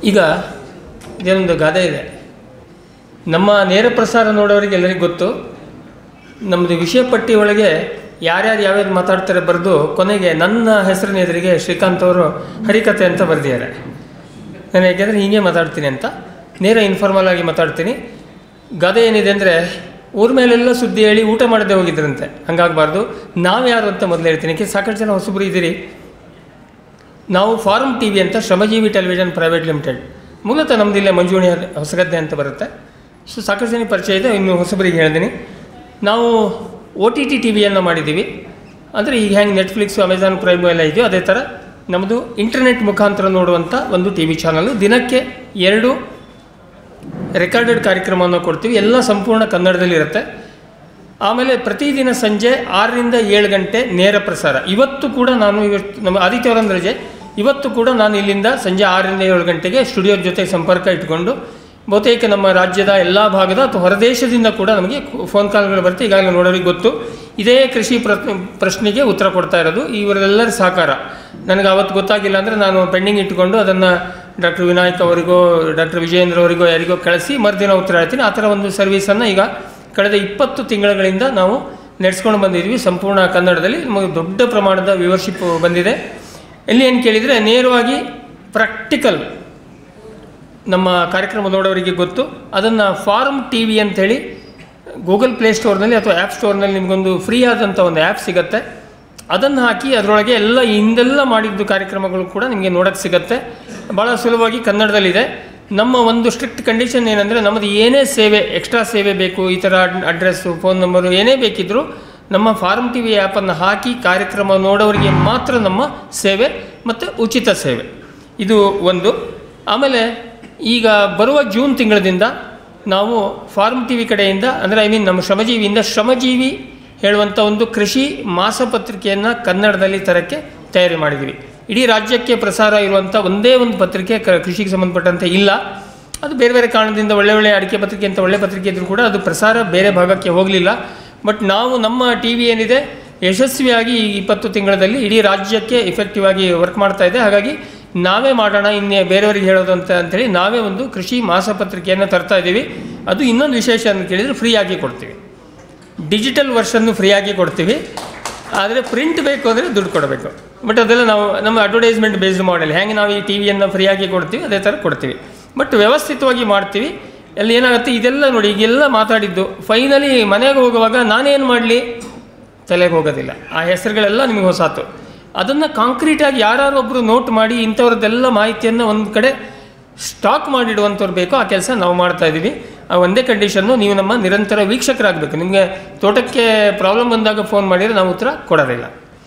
ಈಗ ಇದೇನೊಂದು ಗಾದೆ ಇದೆ. ನಮ್ಮ ನೇರ ಪ್ರಸಾರ ನೋಡೋರಿಗೆ ಎಲ್ಲರಿಗೂ ಗೊತ್ತು. ನಮ್ಮದು ವಿಷಯ ಪಟ್ಟಿ ಒಳಗೆ ಯಾರ್ಯಾರು ಯಾವ್ಯಾವ್ದು ಮಾತಾಡ್ತಾರೆ ಬರೆದು ಕೊನೆಗೆ ನನ್ನ ಹೆಸರಿನ ಎದುರಿಗೆ ಶ್ರೀಕಾಂತ್ ಅವರು ಹರಿಕತೆ ಅಂತ ಬರೆದಿದ್ದಾರೆ. ನಾನು ಯಾಕೆಂದರೆ ಹೀಗೆ ಮಾತಾಡ್ತೀನಿ ಅಂತ ನೇರ ಇನ್ಫಾರ್ಮಲ್ ಆಗಿ ಮಾತಾಡ್ತೀನಿ. ಗಾದೆ ಏನಿದೆ ಅಂದರೆ ಊರ ಮೇಲೆಲ್ಲ ಸುದ್ದಿ ಹೇಳಿ ಊಟ ಮಾಡದೆ ಹೋಗಿದ್ರಂತೆ. ಹಂಗಾಗಬಾರ್ದು. ನಾವು ಯಾರು ಅಂತ ಮೊದಲು ಹೇಳ್ತೀನಿ. ಸಾಕಷ್ಟು ಜನ ಹೊಸಬ್ರು ಇದ್ದೀರಿ. ನಾವು ಫಾರ್ಮ್ ಟಿ ವಿ ಅಂತ ಶ್ರಮಜೀವಿ ಟೆಲಿವಿಷನ್ ಪ್ರೈವೇಟ್ ಲಿಮಿಟೆಡ್, ಮೂಲತಃ ನಮ್ಮದಿಲ್ಲ ಮಂಜುಣಿ ಹೊಸಗದ್ದೆ ಅಂತ ಬರುತ್ತೆ. ಸೊ ಸಾಕಷ್ಟು ಜನ ಪರಿಚಯ ಇದೆ. ಇನ್ನು ಹೊಸಬರಿಗೆ ಹೇಳ್ತೀನಿ, ನಾವು OTT ಟಿ ವಿಯನ್ನು ಮಾಡಿದ್ದೀವಿ. ಅಂದರೆ ಈಗ ಹೆಂಗೆ ನೆಟ್ಫ್ಲಿಕ್ಸು, ಅಮೆಝಾನ್ ಪ್ರೈಮು ಎಲ್ಲ ಇದೆಯೋ ಅದೇ ಥರ ನಮ್ಮದು ಇಂಟರ್ನೆಟ್ ಮುಖಾಂತರ ನೋಡುವಂಥ ಒಂದು ಟಿ ವಿ ಚಾನಲ್ಲು. ದಿನಕ್ಕೆ 2 ರೆಕಾರ್ಡೆಡ್ ಕಾರ್ಯಕ್ರಮವನ್ನು ಕೊಡ್ತೀವಿ. ಎಲ್ಲ ಸಂಪೂರ್ಣ ಕನ್ನಡದಲ್ಲಿರುತ್ತೆ. ಆಮೇಲೆ ಪ್ರತಿದಿನ ಸಂಜೆ 6ರಿಂದ 7 ಗಂಟೆ ನೇರ ಪ್ರಸಾರ. ಇವತ್ತು ಕೂಡ ನಾನು ನಮ್ಮ ಆದಿತ್ಯವಾರದ ರಜೆ, ಇವತ್ತು ಕೂಡ ನಾನು ಇಲ್ಲಿಂದ ಸಂಜೆ 6ರಿಂದ 7 ಗಂಟೆಗೆ ಸ್ಟುಡಿಯೋದ ಜೊತೆ ಸಂಪರ್ಕ ಇಟ್ಕೊಂಡು ಬಹುತೇಕ ನಮ್ಮ ರಾಜ್ಯದ ಎಲ್ಲ ಭಾಗದ ಅಥವಾ ಹೊರದೇಶದಿಂದ ಕೂಡ ನಮಗೆ ಫೋನ್ ಕಾಲ್ಗಳು ಬರುತ್ತೆ. ಈಗಾಗಲೇ ನೋಡೋರಿಗೆ ಗೊತ್ತು. ಇದೇ ಕೃಷಿ ಪ್ರಶ್ನೆಗೆ ಉತ್ತರ ಕೊಡ್ತಾ ಇರೋದು ಇವರೆಲ್ಲರ ಸಹಕಾರ. ನನಗೆ ಅವತ್ತು ಗೊತ್ತಾಗಿಲ್ಲ ಅಂದರೆ ನಾನು ಪೆಂಡಿಂಗ್ ಇಟ್ಕೊಂಡು ಅದನ್ನು ಡಾಕ್ಟರ್ ವಿನಾಯಕ್ ಅವರಿಗೋ ಡಾಕ್ಟರ್ ವಿಜಯೇಂದ್ರ ಅವರಿಗೋ ಯಾರಿಗೋ ಕಳಿಸಿ ಮರುದಿನ ಉತ್ತರ ಹೇಳ್ತೀನಿ. ಆ ಥರ ಒಂದು ಸರ್ವಿಸನ್ನು ಈಗ ಕಳೆದ 20 ತಿಂಗಳುಗಳಿಂದ ನಾವು ನಡೆಸ್ಕೊಂಡು ಬಂದಿದ್ವಿ. ಸಂಪೂರ್ಣ ಕನ್ನಡದಲ್ಲಿ ನಮಗೆ ದೊಡ್ಡ ಪ್ರಮಾಣದ ವ್ಯೂವರ್ಶಿಪ್ ಬಂದಿದೆ. ಇಲ್ಲಿ ಏನು ಕೇಳಿದರೆ ನೇರವಾಗಿ ಪ್ರಾಕ್ಟಿಕಲ್ ನಮ್ಮ ಕಾರ್ಯಕ್ರಮ ನೋಡೋರಿಗೆ ಗೊತ್ತು. ಅದನ್ನು ಫಾರ್ಮ್ ಟಿ ವಿ ಅಂಥೇಳಿ ಗೂಗಲ್ ಪ್ಲೇಸ್ಟೋರ್ನಲ್ಲಿ ಅಥವಾ ಆ್ಯಪ್ ಸ್ಟೋರ್ನಲ್ಲಿ ನಿಮಗೊಂದು ಫ್ರೀ ಆದಂಥ ಒಂದು ಆ್ಯಪ್ ಸಿಗುತ್ತೆ. ಅದನ್ನು ಹಾಕಿ ಅದರೊಳಗೆ ಎಲ್ಲ ಹಿಂದೆಲ್ಲ ಮಾಡಿದ್ದು ಕಾರ್ಯಕ್ರಮಗಳು ಕೂಡ ನಿಮಗೆ ನೋಡೋಕ್ಕೆ ಸಿಗುತ್ತೆ. ಭಾಳ ಸುಲಭವಾಗಿ ಕನ್ನಡದಲ್ಲಿದೆ. ನಮ್ಮ ಒಂದು ಸ್ಟ್ರಿಕ್ಟ್ ಕಂಡೀಷನ್ ಏನಂದರೆ ನಮ್ಮದು ಏನೇ ಸೇವೆ, ಎಕ್ಸ್ಟ್ರಾ ಸೇವೆ ಬೇಕು, ಈ ಥರ ಅಡ್ರೆಸ್ಸು, ಫೋನ್ ನಂಬರು ಏನೇ ಬೇಕಿದ್ದರೂ ನಮ್ಮ ಫಾರ್ಮ್ ಟಿ ವಿ ಆ್ಯಪನ್ನು ಹಾಕಿ ಕಾರ್ಯಕ್ರಮ ನೋಡೋರಿಗೆ ಮಾತ್ರ ನಮ್ಮ ಸೇವೆ ಮತ್ತು ಉಚಿತ ಸೇವೆ. ಇದು ಒಂದು. ಆಮೇಲೆ ಈಗ ಬರುವ ಜೂನ್ ತಿಂಗಳದಿಂದ ನಾವು ಫಾರ್ಮ್ ಟಿ ವಿ ಕಡೆಯಿಂದ ಅಂದರೆ ನಮ್ಮ ಶ್ರಮಜೀವಿಯಿಂದ ಶ್ರಮಜೀವಿ ಹೇಳುವಂಥ ಒಂದು ಕೃಷಿ ಮಾಸಪತ್ರಿಕೆಯನ್ನು ಕನ್ನಡದಲ್ಲಿ ತರಕ್ಕೆ ತಯಾರಿ ಮಾಡಿದ್ದೀವಿ. ಇಡೀ ರಾಜ್ಯಕ್ಕೆ ಪ್ರಸಾರ ಇರುವಂಥ ಒಂದೇ ಒಂದು ಪತ್ರಿಕೆ ಕೃಷಿಗೆ ಸಂಬಂಧಪಟ್ಟಂತೆ ಇಲ್ಲ. ಅದು ಬೇರೆ ಬೇರೆ ಕಾರಣದಿಂದ ಒಳ್ಳೆ ಅಡಿಕೆ ಪತ್ರಿಕೆ ಅಂತ ಒಳ್ಳೆ ಪತ್ರಿಕೆ ಇದ್ದರೂ ಕೂಡ ಅದು ಪ್ರಸಾರ ಬೇರೆ ಭಾಗಕ್ಕೆ ಹೋಗಲಿಲ್ಲ. ಬಟ್ ನಾವು ನಮ್ಮ ಟಿ ವಿ ಏನಿದೆ ಯಶಸ್ವಿಯಾಗಿ ಈ 20 ತಿಂಗಳಲ್ಲಿ ಇಡೀ ರಾಜ್ಯಕ್ಕೆ ಎಫೆಕ್ಟಿವ್ ಆಗಿ ವರ್ಕ್ ಮಾಡ್ತಾ ಇದೆ. ಹಾಗಾಗಿ ನಾವೇ ಮಾಡೋಣ, ಇನ್ನೇ ಬೇರೆಯವರಿಗೆ ಹೇಳೋದು ಅಂಥೇಳಿ ನಾವೇ ಒಂದು ಕೃಷಿ ಮಾಸಪತ್ರಿಕೆಯನ್ನು ತರ್ತಾ ಇದ್ದೀವಿ. ಅದು ಇನ್ನೊಂದು ವಿಶೇಷ ಅಂತ ಕೇಳಿದರೆ ಫ್ರೀಯಾಗಿ ಕೊಡ್ತೀವಿ. ಡಿಜಿಟಲ್ ವರ್ಷನ್ನು ಫ್ರೀಯಾಗಿ ಕೊಡ್ತೀವಿ. ಆದರೆ ಪ್ರಿಂಟ್ ಬೇಕು ಅಂದರೆ ದುಡ್ಡು ಕೊಡಬೇಕು. ಬಟ್ ಅದೆಲ್ಲ ನಾವು ನಮ್ಮ ಅಡ್ವರ್ಟೈಸ್ಮೆಂಟ್ ಬೇಸ್ಡ್ ಮಾಡೆಲ್ ಹೆಂಗೆ ನಾವು ಈ ಟಿ ವಿಯನ್ನು ಫ್ರೀಯಾಗಿ ಕೊಡ್ತೀವಿ ಅದೇ ಥರ ಕೊಡ್ತೀವಿ. ಬಟ್ ವ್ಯವಸ್ಥಿತವಾಗಿ ಮಾಡ್ತೀವಿ. ಅಲ್ಲಿ ಏನಾಗುತ್ತೆ, ಇದೆಲ್ಲ ನೋಡಿ ಈಗೆಲ್ಲ ಮಾತಾಡಿದ್ದು ಫೈನಲಿ ಮನೆಗೆ ಹೋಗುವಾಗ ನಾನೇನು ಮಾಡಲಿ ತಲೆಗೆ ಹೋಗೋದಿಲ್ಲ. ಆ ಹೆಸರುಗಳೆಲ್ಲ ನಿಮಗೆ ಹೊಸಾತು. ಅದನ್ನು ಕಾಂಕ್ರೀಟಾಗಿ ಯಾರೊಬ್ಬರು ನೋಟ್ ಮಾಡಿ ಇಂಥವ್ರದ್ದೆಲ್ಲ ಮಾಹಿತಿಯನ್ನು ಒಂದು ಕಡೆ ಸ್ಟಾಕ್ ಮಾಡಿಡುವಂಥವ್ರು ಬೇಕೋ ಆ ಕೆಲಸ ನಾವು ಮಾಡ್ತಾಯಿದ್ದೀವಿ. ಆ ಒಂದೇ ಕಂಡೀಷನ್ನು, ನೀವು ನಮ್ಮ ನಿರಂತರ ವೀಕ್ಷಕರಾಗಬೇಕು. ನಿಮಗೆ ತೋಟಕ್ಕೆ ಪ್ರಾಬ್ಲಮ್ ಬಂದಾಗ ಫೋನ್ ಮಾಡಿದರೆ ನಾವು ಉತ್ತರ ಕೊಡೋದಿಲ್ಲ.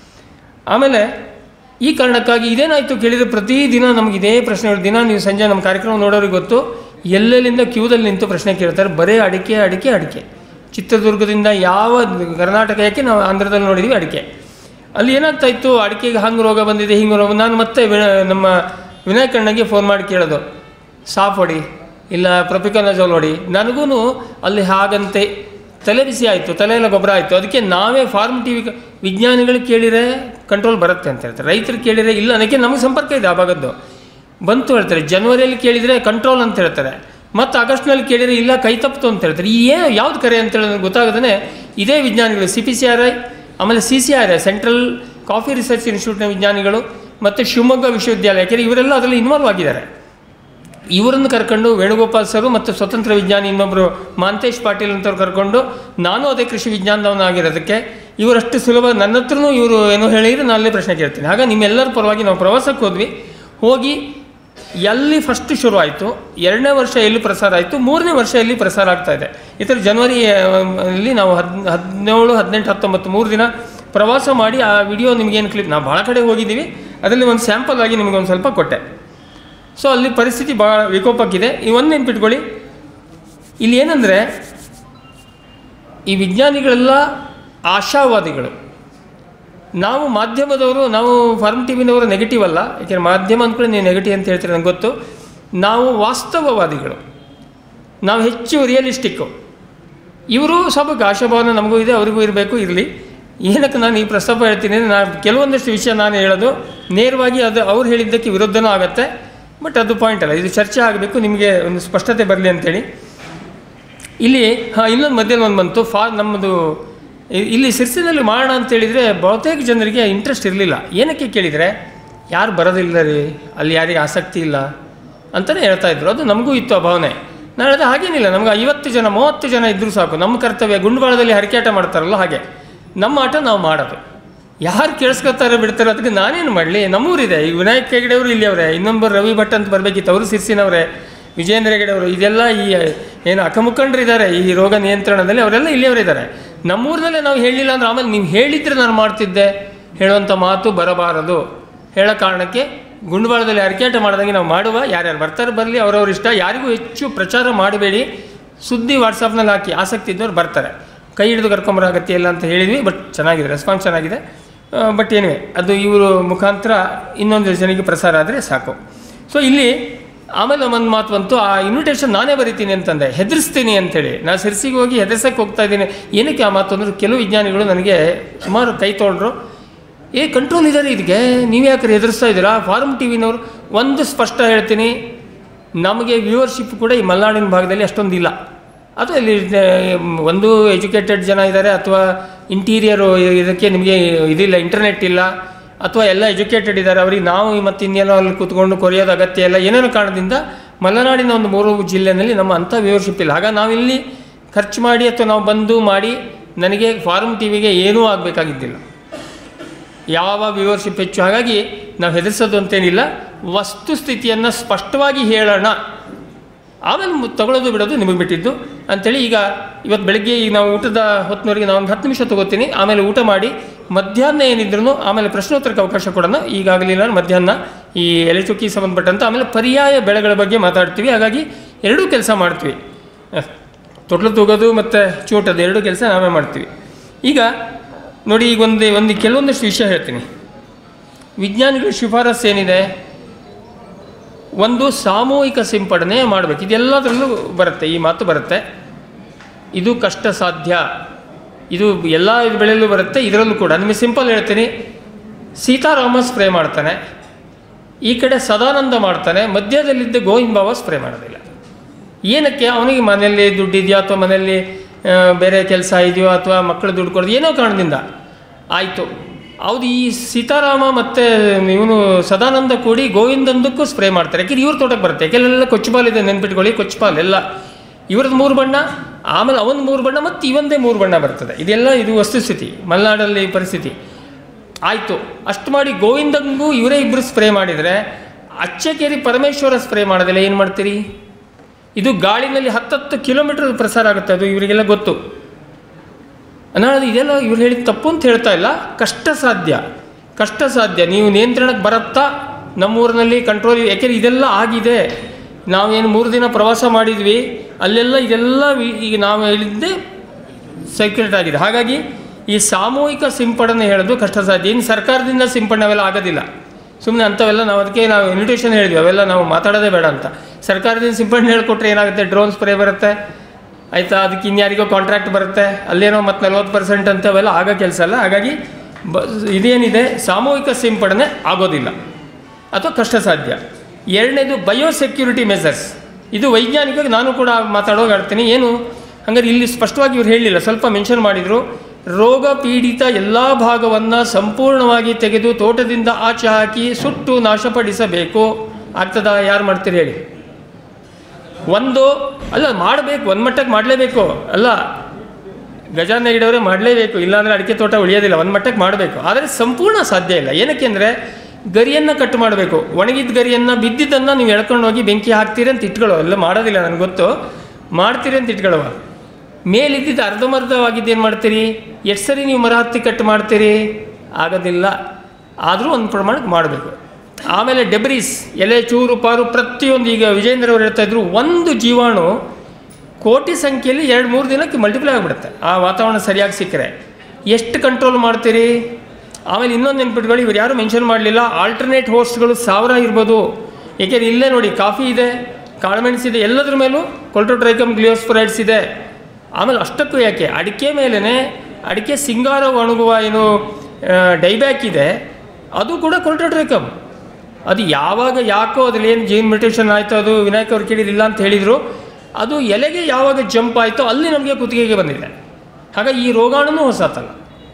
ಆಮೇಲೆ ಈ ಕಾರಣಕ್ಕಾಗಿ ಇದೇನಾಯಿತು ಕೇಳಿದರೆ ಪ್ರತಿದಿನ ನಮಗೆ ಇದೇ ಪ್ರಶ್ನೆಗಳು. ದಿನ ನೀವು ಸಂಜೆ ನಮ್ಮ ಕಾರ್ಯಕ್ರಮ ನೋಡೋರಿಗೆ ಗೊತ್ತು, ಎಲ್ಲೆಲ್ಲಿಂದ ಕ್ಯೂದಲ್ಲಿ ನಿಂತು ಪ್ರಶ್ನೆ ಕೇಳ್ತಾರೆ. ಬರೀ ಅಡಿಕೆ. ಚಿತ್ರದುರ್ಗದಿಂದ ಯಾವ ಕರ್ನಾಟಕ ಯಾಕೆ ನಾವು ಆಂಧ್ರದಲ್ಲಿ ನೋಡಿದ್ವಿ ಅಡಿಕೆ. ಅಲ್ಲಿ ಏನಾಗ್ತಾಯಿತ್ತು, ಅಡಿಕೆಗೆ ಹಂಗೆ ರೋಗ ಬಂದಿದೆ, ಹಿಂಗೆ ರೋಗ. ನಾನು ಮತ್ತೆ ನಮ್ಮ ವಿನಾಯಕ್ ಅಣ್ಣಗೆ ಫೋನ್ ಮಾಡಿ ಕೇಳೋದು, ಸಾಫ್ ಹೊಡಿ ಇಲ್ಲ ಪ್ರೊಪಿಕಾನಜೋಲ್ ಹೊಡಿ. ನನಗೂ ಅಲ್ಲಿ ಹಾಗಂತೆ ತಲೆ ಬಿಸಿ ಆಯಿತು, ತಲೆಯೆಲ್ಲ ಗೊಬ್ಬರ ಆಯಿತು. ಅದಕ್ಕೆ ನಾವೇ ಫಾರ್ಮ್ ಟಿ ವಿ ವಿಜ್ಞಾನಿಗಳು ಕೇಳಿದರೆ ಕಂಟ್ರೋಲ್ ಬರುತ್ತೆ ಅಂತ ಹೇಳ್ತಾರೆ. ರೈತರು ಕೇಳಿದರೆ ಇಲ್ಲ, ಅದಕ್ಕೆ ನಮಗೆ ಸಂಪರ್ಕ ಇದೆ ಆ ಭಾಗದ್ದು ಬಂತು ಹೇಳ್ತಾರೆ. ಜನವರಿಯಲ್ಲಿ ಕೇಳಿದರೆ ಕಂಟ್ರೋಲ್ ಅಂತ ಹೇಳ್ತಾರೆ. ಮತ್ತು ಆಗಸ್ಟ್ನಲ್ಲಿ ಕೇಳಿದರೆ ಇಲ್ಲ ಕೈ ತಪ್ಪಿತು ಅಂತ ಹೇಳ್ತಾರೆ. ಯಾವ್ದು ಕರೆ ಅಂತೇಳಿ ಗೊತ್ತಾಗದೇ ಇದೇ ವಿಜ್ಞಾನಿಗಳು CPCRI, ಆಮೇಲೆ CCRI ಸೆಂಟ್ರಲ್ ಕಾಫಿ ರಿಸರ್ಚ್ ಇನ್ಸ್ಟಿಟ್ಯೂಟ್ನ ವಿಜ್ಞಾನಿಗಳು ಮತ್ತು ಶಿವಮೊಗ್ಗ ವಿಶ್ವವಿದ್ಯಾಲಯ, ಯಾಕೆಂದರೆ ಇವರೆಲ್ಲ ಅದರಲ್ಲಿ ಇನ್ವಾಲ್ವ್ ಆಗಿದ್ದಾರೆ. ಇವರನ್ನು ಕರ್ಕೊಂಡು ವೇಣುಗೋಪಾಲ್ ಸರು ಮತ್ತು ಸ್ವತಂತ್ರ ವಿಜ್ಞಾನಿ ಇನ್ನೊಬ್ಬರು ಮಾಂತೇಶ್ ಪಾಟೀಲ್ ಅಂತವ್ರು ಕರ್ಕೊಂಡು, ನಾನು ಅದೇ ಕೃಷಿ ವಿಜ್ಞಾನದವನಾಗಿರೋದಕ್ಕೆ ಇವರಷ್ಟು ಸುಲಭ ನನ್ನ ಹತ್ರನೂ ಇವರು ಏನೋ ಹೇಳಿದರೆ ನಾನು ಅಲ್ಲೇ ಪ್ರಶ್ನೆ ಕೇಳ್ತೀನಿ. ಆಗ ನಿಮ್ಮೆಲ್ಲರ ಪರವಾಗಿ ನಾವು ಪ್ರವಾಸಕ್ಕೆ ಹೋಗಿ ಎಲ್ಲಿ ಫಸ್ಟ್ ಶುರು ಆಯಿತು, 2ನೇ ವರ್ಷ ಎಲ್ಲಿ ಪ್ರಸಾರ ಆಯಿತು, 3ನೇ ವರ್ಷ ಎಲ್ಲಿ ಪ್ರಸಾರ ಆಗ್ತಾಯಿದೆ. ಈ ಥರ ಜನವರಿಯಲ್ಲಿ ನಾವು 17, 18, 19 3 ದಿನ ಪ್ರವಾಸ ಮಾಡಿ ಆ ವಿಡಿಯೋ ನಿಮಗೇನು ಕ್ಲಿಪ್, ನಾವು ಭಾಳ ಕಡೆ ಹೋಗಿದ್ದೀವಿ, ಅದರಲ್ಲಿ ಒಂದು ಸ್ಯಾಂಪಲ್ ಆಗಿ ನಿಮಗೊಂದು ಸ್ವಲ್ಪ ಕೊಟ್ಟೆ. ಸೊ ಅಲ್ಲಿ ಪರಿಸ್ಥಿತಿ ಭಾಳ ವಿಕೋಪಕ್ಕಿದೆ. ಒಂದು ನೆನ್ಪಿಟ್ಕೊಳ್ಳಿ, ಇಲ್ಲಿ ಏನಂದರೆ ಈ ವಿಜ್ಞಾನಿಗಳೆಲ್ಲ ಆಶಾವಾದಿಗಳು. ನಾವು ಮಾಧ್ಯಮದವರು, ನಾವು ಫಾರ್ಮ್ ಟಿ ವಿನವರು ನೆಗೆಟಿವ್ ಅಲ್ಲ. ಯಾಕೆಂದರೆ ಮಾಧ್ಯಮ ಅಂದ್ಕೊಳ್ಳಿ ನೀವು ನೆಗೆಟಿವ್ ಅಂತ ಹೇಳ್ತೀರಿ ನನಗೆ ಗೊತ್ತು. ನಾವು ವಾಸ್ತವವಾದಿಗಳು, ನಾವು ಹೆಚ್ಚು ರಿಯಲಿಸ್ಟಿಕ್ಕು. ಇವರು ಸ್ವಲ್ಪ ಆಶಾಭಾವನೆ ನಮಗೂ ಇದೆ, ಅವರಿಗೂ ಇರಬೇಕು. ಇರಲಿ. ಏನಕ್ಕೆ ನಾನು ಈ ಪ್ರಸ್ತಾಪ ಹೇಳ್ತೀನಿ ಅಂದರೆ, ನಾನು ಕೆಲವೊಂದಷ್ಟು ವಿಷಯ ನಾನು ಹೇಳೋದು ನೇರವಾಗಿ ಅದು ಅವ್ರು ಹೇಳಿದ್ದಕ್ಕೆ ವಿರುದ್ಧನೂ ಆಗುತ್ತೆ. ಬಟ್ ಅದು ಪಾಯಿಂಟ್ ಅಲ್ಲ, ಇದು ಚರ್ಚೆ ಆಗಬೇಕು, ನಿಮಗೆ ಒಂದು ಸ್ಪಷ್ಟತೆ ಬರಲಿ ಅಂಥೇಳಿ. ಇಲ್ಲಿ ಇನ್ನೊಂದು ಮಧ್ಯದಲ್ಲಿ ಒಂದು ಬಂತು, ನಮ್ಮದು ಇಲ್ಲಿ ಸಿರ್ಸಿನಲ್ಲಿ ಮಾಡೋಣ ಅಂತೇಳಿದರೆ ಬಹುತೇಕ ಜನರಿಗೆ ಇಂಟ್ರೆಸ್ಟ್ ಇರಲಿಲ್ಲ. ಏನಕ್ಕೆ ಕೇಳಿದರೆ, ಯಾರು ಬರೋದಿಲ್ಲ ರೀ, ಅಲ್ಲಿ ಯಾರಿಗೆ ಆಸಕ್ತಿ ಇಲ್ಲ ಅಂತಲೇ ಹೇಳ್ತಾಯಿದ್ರು. ಅದು ನಮಗೂ ಇತ್ತು ಆ ಭಾವನೆ. ನಾನು ಹೇಳಿದೆ ಹಾಗೇನಿಲ್ಲ, ನಮ್ಗೆ 50 ಜನ 30 ಜನ ಇದ್ದರೂ ಸಾಕು, ನಮ್ಮ ಕರ್ತವ್ಯ. ಗುಂಡ್ವಾಳದಲ್ಲಿ ಹರಕೆಯಾಟ ಮಾಡ್ತಾರಲ್ಲ ಹಾಗೆ ನಮ್ಮ ಆಟ ನಾವು ಮಾಡೋದು. ಯಾರು ಕೇಳಿಸ್ಕೊತಾರೆ ಬಿಡ್ತಾರೆ, ಅದಕ್ಕೆ ನಾನೇನು ಮಾಡಲಿ. ನಮ್ಮೂರಿದೆ, ಈಗ ವಿನಾಯಕ್ ಹೆಗಡೆ ಅವರು ಇಲ್ಲಿ ಅವರೇ, ಇನ್ನೊಬ್ಬರು ರವಿ ಭಟ್ ಅಂತ ಬರಬೇಕಿತ್ತು, ಅವರು ಸಿರ್ಸಿನವರೇ, ವಿಜೇಂದ್ರ ಹೆಗಡೆ ಅವರು, ಇದೆಲ್ಲ ಈ ಏನು ಅಕ್ಕಮುಖಂಡರಿದ್ದಾರೆ ಈ ರೋಗ ನಿಯಂತ್ರಣದಲ್ಲಿ, ಅವರೆಲ್ಲ ಇಲ್ಲಿಯವರಿದ್ದಾರೆ. ನಮ್ಮೂರಿನಲ್ಲೇ ನಾವು ಹೇಳಿಲ್ಲ ಅಂದ್ರೆ ಆಮೇಲೆ ನೀವು ಹೇಳಿದರೆ ನಾನು ಮಾಡ್ತಿದ್ದೆ ಹೇಳುವಂಥ ಮಾತು ಬರಬಾರದು. ಹೇಳೋ ಕಾರಣಕ್ಕೆ ಗುಂಡ್ವಾಳದಲ್ಲಿ ಹರಕೆಯಾಟ ಮಾಡಿದಂಗೆ ನಾವು ಮಾಡುವ, ಯಾರ್ಯಾರು ಬರ್ತಾರೆ ಬರಲಿ, ಅವರವ್ರ ಇಷ್ಟ. ಯಾರಿಗೂ ಹೆಚ್ಚು ಪ್ರಚಾರ ಮಾಡಬೇಡಿ, ಸುದ್ದಿ ವಾಟ್ಸಪ್ನಲ್ಲಿ ಹಾಕಿ, ಆಸಕ್ತಿ ಇದ್ದವ್ರು ಬರ್ತಾರೆ, ಕೈ ಹಿಡಿದು ಕರ್ಕೊಂಬರೋ ಅಗತ್ಯ ಇಲ್ಲ ಅಂತ ಹೇಳಿದ್ವಿ. ಬಟ್ ಚೆನ್ನಾಗಿದೆ, ರೆಸ್ಪಾನ್ಸ್ ಚೆನ್ನಾಗಿದೆ. ಬಟ್ ಏನಿವೆ ಅದು ಇವರು ಮುಖಾಂತರ ಇನ್ನೊಂದು ಜನಕ್ಕೆ ಪ್ರಸಾರ ಆದರೆ ಸಾಕು. ಸೊ ಇಲ್ಲಿ ಆಮೇಲೆ ಒಂದು ಮಾತು ಬಂತು, ಆ ಇನ್ವಿಟೇಷನ್ ನಾನೇ ಬರಿತೀನಿ ಅಂತಂದೆ, ಹೆದರಿಸ್ತೀನಿ ಅಂಥೇಳಿ. ನಾನು ಸಿರ್ಸಿಗೆ ಹೋಗಿ ಹೆದರ್ಸಕ್ಕೆ ಹೋಗ್ತಾ ಇದ್ದೀನಿ. ಏನಕ್ಕೆ ಆ ಮಾತು ಅಂದ್ರೆ, ಕೆಲವು ವಿಜ್ಞಾನಿಗಳು ನನಗೆ ಸುಮಾರು ಕೈ ತೊಗೊಂಡ್ರು, ಕಂಟ್ರೋಲ್ ಇದ್ದಾರೆ ಇದಕ್ಕೆ, ನೀವು ಯಾಕೆ ಹೆದರಿಸ್ತಾ ಇದ್ದೀರಾ ಫಾರ್ಮ್ ಟಿ ವಿನವರು. ಒಂದು ಸ್ಪಷ್ಟ ಹೇಳ್ತೀನಿ, ನಮಗೆ ವ್ಯೂವರ್ಶಿಪ್ ಕೂಡ ಈ ಮಲೆನಾಡಿನ ಭಾಗದಲ್ಲಿ ಅಷ್ಟೊಂದಿಲ್ಲ. ಅದು ಇಲ್ಲಿ ಒಂದು ಎಜುಕೇಟೆಡ್ ಜನ ಇದ್ದಾರೆ, ಅಥವಾ ಇಂಟೀರಿಯರು ಇದಕ್ಕೆ ನಿಮಗೆ ಇದಿಲ್ಲ, ಇಂಟರ್ನೆಟ್ ಇಲ್ಲ, ಅಥವಾ ಎಲ್ಲ ಎಜುಕೇಟೆಡ್ ಇದ್ದಾರೆ, ಅವ್ರಿಗೆ ನಾವು ಮತ್ತು ಇನ್ನೆಲ್ಲೋ ಅಲ್ಲಿ ಕೂತ್ಕೊಂಡು ಕೊರೆಯೋದು ಅಗತ್ಯ ಇಲ್ಲ. ಏನೇನೋ ಕಾರಣದಿಂದ ಮಲೆನಾಡಿನ ಒಂದು 3 ಜಿಲ್ಲೆಯಲ್ಲಿ ನಮ್ಮ ಅಂಥ ವ್ಯೂವರ್ಶಿಪ್ ಇಲ್ಲ. ಆಗ ನಾವಿಲ್ಲಿ ಖರ್ಚು ಮಾಡಿ ಅಥವಾ ನಾವು ಬಂದು ಮಾಡಿ ನನಗೆ ಫಾರ್ಮ್ ಟಿ ವಿಗೆ ಏನೂ ಆಗಬೇಕಾಗಿದ್ದಿಲ್ಲ, ಯಾವ ವ್ಯೂವರ್ಶಿಪ್ ಹೆಚ್ಚು. ಹಾಗಾಗಿ ನಾವು ಹೆದರಿಸೋದು ಅಂತೇನಿಲ್ಲ, ವಸ್ತುಸ್ಥಿತಿಯನ್ನು ಸ್ಪಷ್ಟವಾಗಿ ಹೇಳೋಣ, ಆಮೇಲೆ ತಗೊಳ್ಳೋದು ಬಿಡೋದು ನಿಮಗೆ ಬಿಟ್ಟಿದ್ದು ಅಂಥೇಳಿ. ಈಗ ಇವತ್ತು ಬೆಳಗ್ಗೆ ಈಗ ನಾವು ಊಟದ ಹೊತ್ತಿನವರೆಗೆ ನಾವು ಒಂದು 10 ನಿಮಿಷ ತೊಗೋತೀನಿ, ಆಮೇಲೆ ಊಟ ಮಾಡಿ ಮಧ್ಯಾಹ್ನ ಏನಿದ್ರು ಆಮೇಲೆ ಪ್ರಶ್ನೋತ್ತರಕ್ಕೆ ಅವಕಾಶ ಕೊಡೋಣ. ಈಗಾಗಲಿಲ್ಲ ಮಧ್ಯಾಹ್ನ ಈ ಎಲೆಚುಕ್ಕಿ ಸಂಬಂಧಪಟ್ಟಂಥ, ಆಮೇಲೆ ಪರ್ಯಾಯ ಬೆಳೆಗಳ ಬಗ್ಗೆ ಮಾತಾಡ್ತೀವಿ. ಹಾಗಾಗಿ ಎರಡೂ ಕೆಲಸ ಮಾಡ್ತೀವಿ, ತೊಟ್ಲು ತೂಗೋದು ಮತ್ತು ಚೂಟೋದು ಎರಡೂ ಕೆಲಸ ನಾವೇ ಮಾಡ್ತೀವಿ. ಈಗ ನೋಡಿ, ಈಗ ಕೆಲವೊಂದಷ್ಟು ವಿಷಯ ಹೇಳ್ತೀನಿ. ವಿಜ್ಞಾನಿಗಳ ಶಿಫಾರಸು ಏನಿದೆ, ಒಂದು ಸಾಮೂಹಿಕ ಸಿಂಪಡಣೆ ಮಾಡಬೇಕು. ಇದೆಲ್ಲದರಲ್ಲೂ ಬರುತ್ತೆ, ಈ ಮಾತು ಬರುತ್ತೆ. ಇದು ಕಷ್ಟ ಸಾಧ್ಯ, ಇದು ಎಲ್ಲ ಬೆಳೆಯಲ್ಲೂ ಬರುತ್ತೆ, ಇದರಲ್ಲೂ ಕೂಡ. ನಿಮಗೆ ಸಿಂಪಲ್ ಹೇಳ್ತೀನಿ, ಸೀತಾರಾಮ ಸ್ಪ್ರೇ ಮಾಡ್ತಾನೆ, ಈ ಕಡೆ ಸದಾನಂದ ಮಾಡ್ತಾನೆ, ಮಧ್ಯದಲ್ಲಿದ್ದ ಗೋವಿಂದ ಬಾಬಾ ಸ್ಪ್ರೇ ಮಾಡೋದಿಲ್ಲ. ಏನಕ್ಕೆ? ಅವನಿಗೆ ಮನೆಯಲ್ಲಿ ದುಡ್ಡಿದೆಯೋ ಅಥವಾ ಮನೆಯಲ್ಲಿ ಬೇರೆ ಕೆಲಸ ಇದೆಯೋ ಅಥವಾ ಮಕ್ಕಳು ದುಡ್ಡು ಕೊಡೋದು ಏನೋ ಕಾರಣದಿಂದ ಆಯಿತು. ಹೌದು, ಈ ಸೀತಾರಾಮ ಮತ್ತು ಇವನು ಸದಾನಂದ ಕೂಡಿ ಗೋವಿಂದಂದಕ್ಕೂ ಸ್ಪ್ರೇ ಮಾಡ್ತಾರೆ. ಯಾಕೆಂದ್ರೆ ಇವ್ರ ತೋಟಕ್ಕೆ ಬರುತ್ತೆ, ಕೆಲವೆಲ್ಲ ಕೊಚ್ಚಪಾಲಿದೆ, ನೆನ್ಪಿಟ್ಕೊಳ್ಳಿ, ಕೊಚ್ಚಪಾಲ್ ಎಲ್ಲ ಇವ್ರದ್ದು 3 ಬಣ್ಣ, ಆಮೇಲೆ ಅವನು 3 ಬಣ್ಣ, ಮತ್ತು ಇವಂದೇ 3 ಬಣ್ಣ ಬರ್ತದೆ. ಇದು ವಸ್ತುಸ್ಥಿತಿ, ಮಲೆನಾಡಲ್ಲಿ ಪರಿಸ್ಥಿತಿ. ಆಯಿತು, ಅಷ್ಟು ಮಾಡಿ ಗೋವಿಂದಂಗೂ ಇವರೇ ಇಬ್ಬರು ಸ್ಪ್ರೇ ಮಾಡಿದರೆ, ಅಚ್ಚಕೇರಿ ಪರಮೇಶ್ವರ ಸ್ಪ್ರೇ ಮಾಡೋದಿಲ್ಲ, ಏನು ಮಾಡ್ತೀರಿ? ಇದು ಗಾಳಿನಲ್ಲಿ 10 ಕಿಲೋಮೀಟರ್ ಪ್ರಸಾರ ಆಗುತ್ತೆ, ಅದು ಇವರಿಗೆಲ್ಲ ಗೊತ್ತು. ನಾನು ಇದೆಲ್ಲ ಇವ್ರು ಹೇಳಿದ ತಪ್ಪು ಅಂತ ಹೇಳ್ತಾ ಇಲ್ಲ, ಕಷ್ಟ ಸಾಧ್ಯ. ನೀವು ನಿಯಂತ್ರಣಕ್ಕೆ ಬರುತ್ತಾ? ನಮ್ಮೂರಿನಲ್ಲಿ ಕಂಟ್ರೋಲ್, ಯಾಕೆಂದರೆ ಇದೆಲ್ಲ ಆಗಿದೆ. ನಾವೇನು 3 ದಿನ ಪ್ರವಾಸ ಮಾಡಿದ್ವಿ, ಅಲ್ಲೆಲ್ಲ ಇದೆಲ್ಲ ಈಗ ನಾವು ಹೇಳಿದ್ದೆ ಸೆಕ್ರೆಟ್ ಆಗಿದೆ. ಹಾಗಾಗಿ ಈ ಸಾಮೂಹಿಕ ಸಿಂಪಡಣೆ ಹೇಳೋದು ಕಷ್ಟ ಸಾಧ್ಯ. ಇನ್ನು ಸರ್ಕಾರದಿಂದ ಸಿಂಪಡಣೆ ಅವೆಲ್ಲ ಆಗೋದಿಲ್ಲ, ಸುಮ್ಮನೆ ಅಂಥವೆಲ್ಲ ಅದಕ್ಕೆ ನಾವು ಇನ್ವಿಟೇಷನ್ ಹೇಳಿದ್ವಿ, ಅವೆಲ್ಲ ನಾವು ಮಾತಾಡೋದೇ ಬೇಡ ಅಂತ. ಸರ್ಕಾರದಿಂದ ಸಿಂಪಡಣೆ ಹೇಳ್ಕೊಟ್ರೆ ಏನಾಗುತ್ತೆ? ಡ್ರೋನ್ ಸ್ಪ್ರೇ ಬರುತ್ತೆ, ಆಯಿತಾ, ಅದಕ್ಕೆ ಇನ್ಯಾರಿಗೋ ಕಾಂಟ್ರಾಕ್ಟ್ ಬರುತ್ತೆ, ಅಲ್ಲೇನೋ ಮತ್ತು 40% ಅಂತ ಅವೆಲ್ಲ ಆಗೋ ಕೆಲಸ ಅಲ್ಲ. ಹಾಗಾಗಿ ಇದೇನಿದೆ, ಸಾಮೂಹಿಕ ಸಿಂಪಡಣೆ ಆಗೋದಿಲ್ಲ ಅಥವಾ ಕಷ್ಟ ಸಾಧ್ಯ. ಎರಡನೇದು ಬಯೋಸೆಕ್ಯೂರಿಟಿ ಮೆಸರ್ಸ್. ಇದು ವೈಜ್ಞಾನಿಕವಾಗಿ ನಾನು ಕೂಡ ಮಾತಾಡೋಕೆ ಆಡ್ತೀನಿ. ಏನು ಹಾಗಾದ್ರೆ ಇಲ್ಲಿ ಸ್ಪಷ್ಟವಾಗಿ ಇವ್ರು ಹೇಳಲಿಲ್ಲ, ಸ್ವಲ್ಪ ಮೆನ್ಷನ್ ಮಾಡಿದರು. ರೋಗ ಪೀಡಿತ ಎಲ್ಲ ಭಾಗವನ್ನು ಸಂಪೂರ್ಣವಾಗಿ ತೆಗೆದು ತೋಟದಿಂದ ಆಚೆ ಹಾಕಿ ಸುಟ್ಟು ನಾಶಪಡಿಸಬೇಕು. ಆಗ್ತದಾ? ಯಾರು ಮಾಡ್ತೀರಿ ಹೇಳಿ? ಮಾಡಬೇಕು, ಒಂದು ಮಟ್ಟಕ್ಕೆ ಮಾಡಲೇಬೇಕು. ಅಲ್ಲ, ಗಜಾನ ಇಡೋರೆ ಮಾಡಲೇಬೇಕು, ಇಲ್ಲಾಂದರೆ ಅಡಿಕೆ ತೋಟ ಉಳಿಯೋದಿಲ್ಲ. ಒಂದು ಮಟ್ಟಕ್ಕೆ ಮಾಡಬೇಕು, ಆದರೆ ಸಂಪೂರ್ಣ ಸಾಧ್ಯ ಇಲ್ಲ. ಏನಕ್ಕೆ ಅಂದರೆ ಗರಿಯನ್ನು ಕಟ್ ಮಾಡಬೇಕು. ಒಣಗಿದ ಗರಿಯನ್ನು, ಬಿದ್ದಿದ್ದನ್ನು ನೀವು ಎಳ್ಕೊಂಡು ಹೋಗಿ ಬೆಂಕಿ ಹಾಕ್ತೀರಿ ಅಂತ ಇಟ್ಕೊಳ್ಳೋ, ಎಲ್ಲ ಮಾಡೋದಿಲ್ಲ, ನನಗೆ ಗೊತ್ತು, ಮಾಡ್ತೀರಿ ಅಂತ ಇಟ್ಕೊಳ್ಳುವ. ಮೇಲಿದ್ದಿದ್ದು ಅರ್ಧಮರ್ಧವಾಗಿದ್ದು ಏನು ಮಾಡ್ತೀರಿ? ಎಷ್ಟು ಸರಿ ನೀವು ಮರ ಹತ್ತಿ ಕಟ್ ಮಾಡ್ತೀರಿ? ಆಗೋದಿಲ್ಲ. ಆದರೂ ಒಂದು ಪ್ರಮಾಣಕ್ಕೆ ಮಾಡಬೇಕು. ಆಮೇಲೆ ಡೆಬ್ರೀಸ್, ಎಲೆ ಚೂರು ಪಾರು ಪ್ರತಿಯೊಂದು, ಈಗ ವಿಜೇಂದ್ರ ಅವರು ಹೇಳ್ತಾಯಿದ್ರು, ಒಂದು ಜೀವಾಣು ಕೋಟಿ ಸಂಖ್ಯೆಯಲ್ಲಿ 2-3 ದಿನಕ್ಕೆ ಮಲ್ಟಿಪ್ಲೈ ಆಗಿಬಿಡುತ್ತೆ ಆ ವಾತಾವರಣ ಸರಿಯಾಗಿ ಸಿಕ್ಕರೆ. ಎಷ್ಟು ಕಂಟ್ರೋಲ್ ಮಾಡ್ತೀರಿ? ಆಮೇಲೆ ಇನ್ನೊಂದು ನೆನ್ಪಿಟ್ಕೊಳ್ಳಿ, ಇವ್ರು ಯಾರು ಮೆನ್ಷನ್ ಮಾಡಲಿಲ್ಲ, ಆಲ್ಟರ್ನೇಟ್ ಹೋಸ್ಟ್ಗಳು 1000 ಇರ್ಬೋದು. ಏಕೆಂದರೆ ಇಲ್ಲೇ ನೋಡಿ, ಕಾಫಿ ಇದೆ, ಕಾಳುಮೆಣಸಿದೆ, ಎಲ್ಲದ್ರ ಮೇಲೂ ಕೊಲ್ಟ್ರೋಟ್ರೈಕಮ್ ಗ್ಲಿಯೋಸ್ಪೊರೈಡ್ಸ್ ಇದೆ. ಆಮೇಲೆ ಅಷ್ಟಕ್ಕೂ ಯಾಕೆ, ಅಡಿಕೆ ಮೇಲೇ ಅಡಿಕೆ ಸಿಂಗಾರ ಒಣಗುವ ಏನು ಡೈಬ್ಯಾಕ್ ಇದೆ, ಅದು ಕೂಡ ಕೊಲ್ಟ್ರೋಟ್ರೈಕಮ್. ಅದು ಯಾವಾಗ ಯಾಕೋ ಅದ್ರಲ್ಲಿ ಏನು ಜೀನ್ ಮ್ಯೂಟೇಷನ್ ಆಯಿತು, ಅದು ವಿನಾಯಕ್ ಅವ್ರು ಕೇಳಿದಿಲ್ಲ ಅಂತ ಹೇಳಿದರು, ಅದು ಎಲೆಗೆ ಯಾವಾಗ ಜಂಪ್ ಆಯಿತೋ ಅಲ್ಲಿ ನಮಗೆ ಕುತ್ತಿಗೆಗೆ ಬಂದಿದೆ. ಹಾಗಾಗಿ ಈ ರೋಗಾಣೂ ಹೊಸತಲ್ಲ.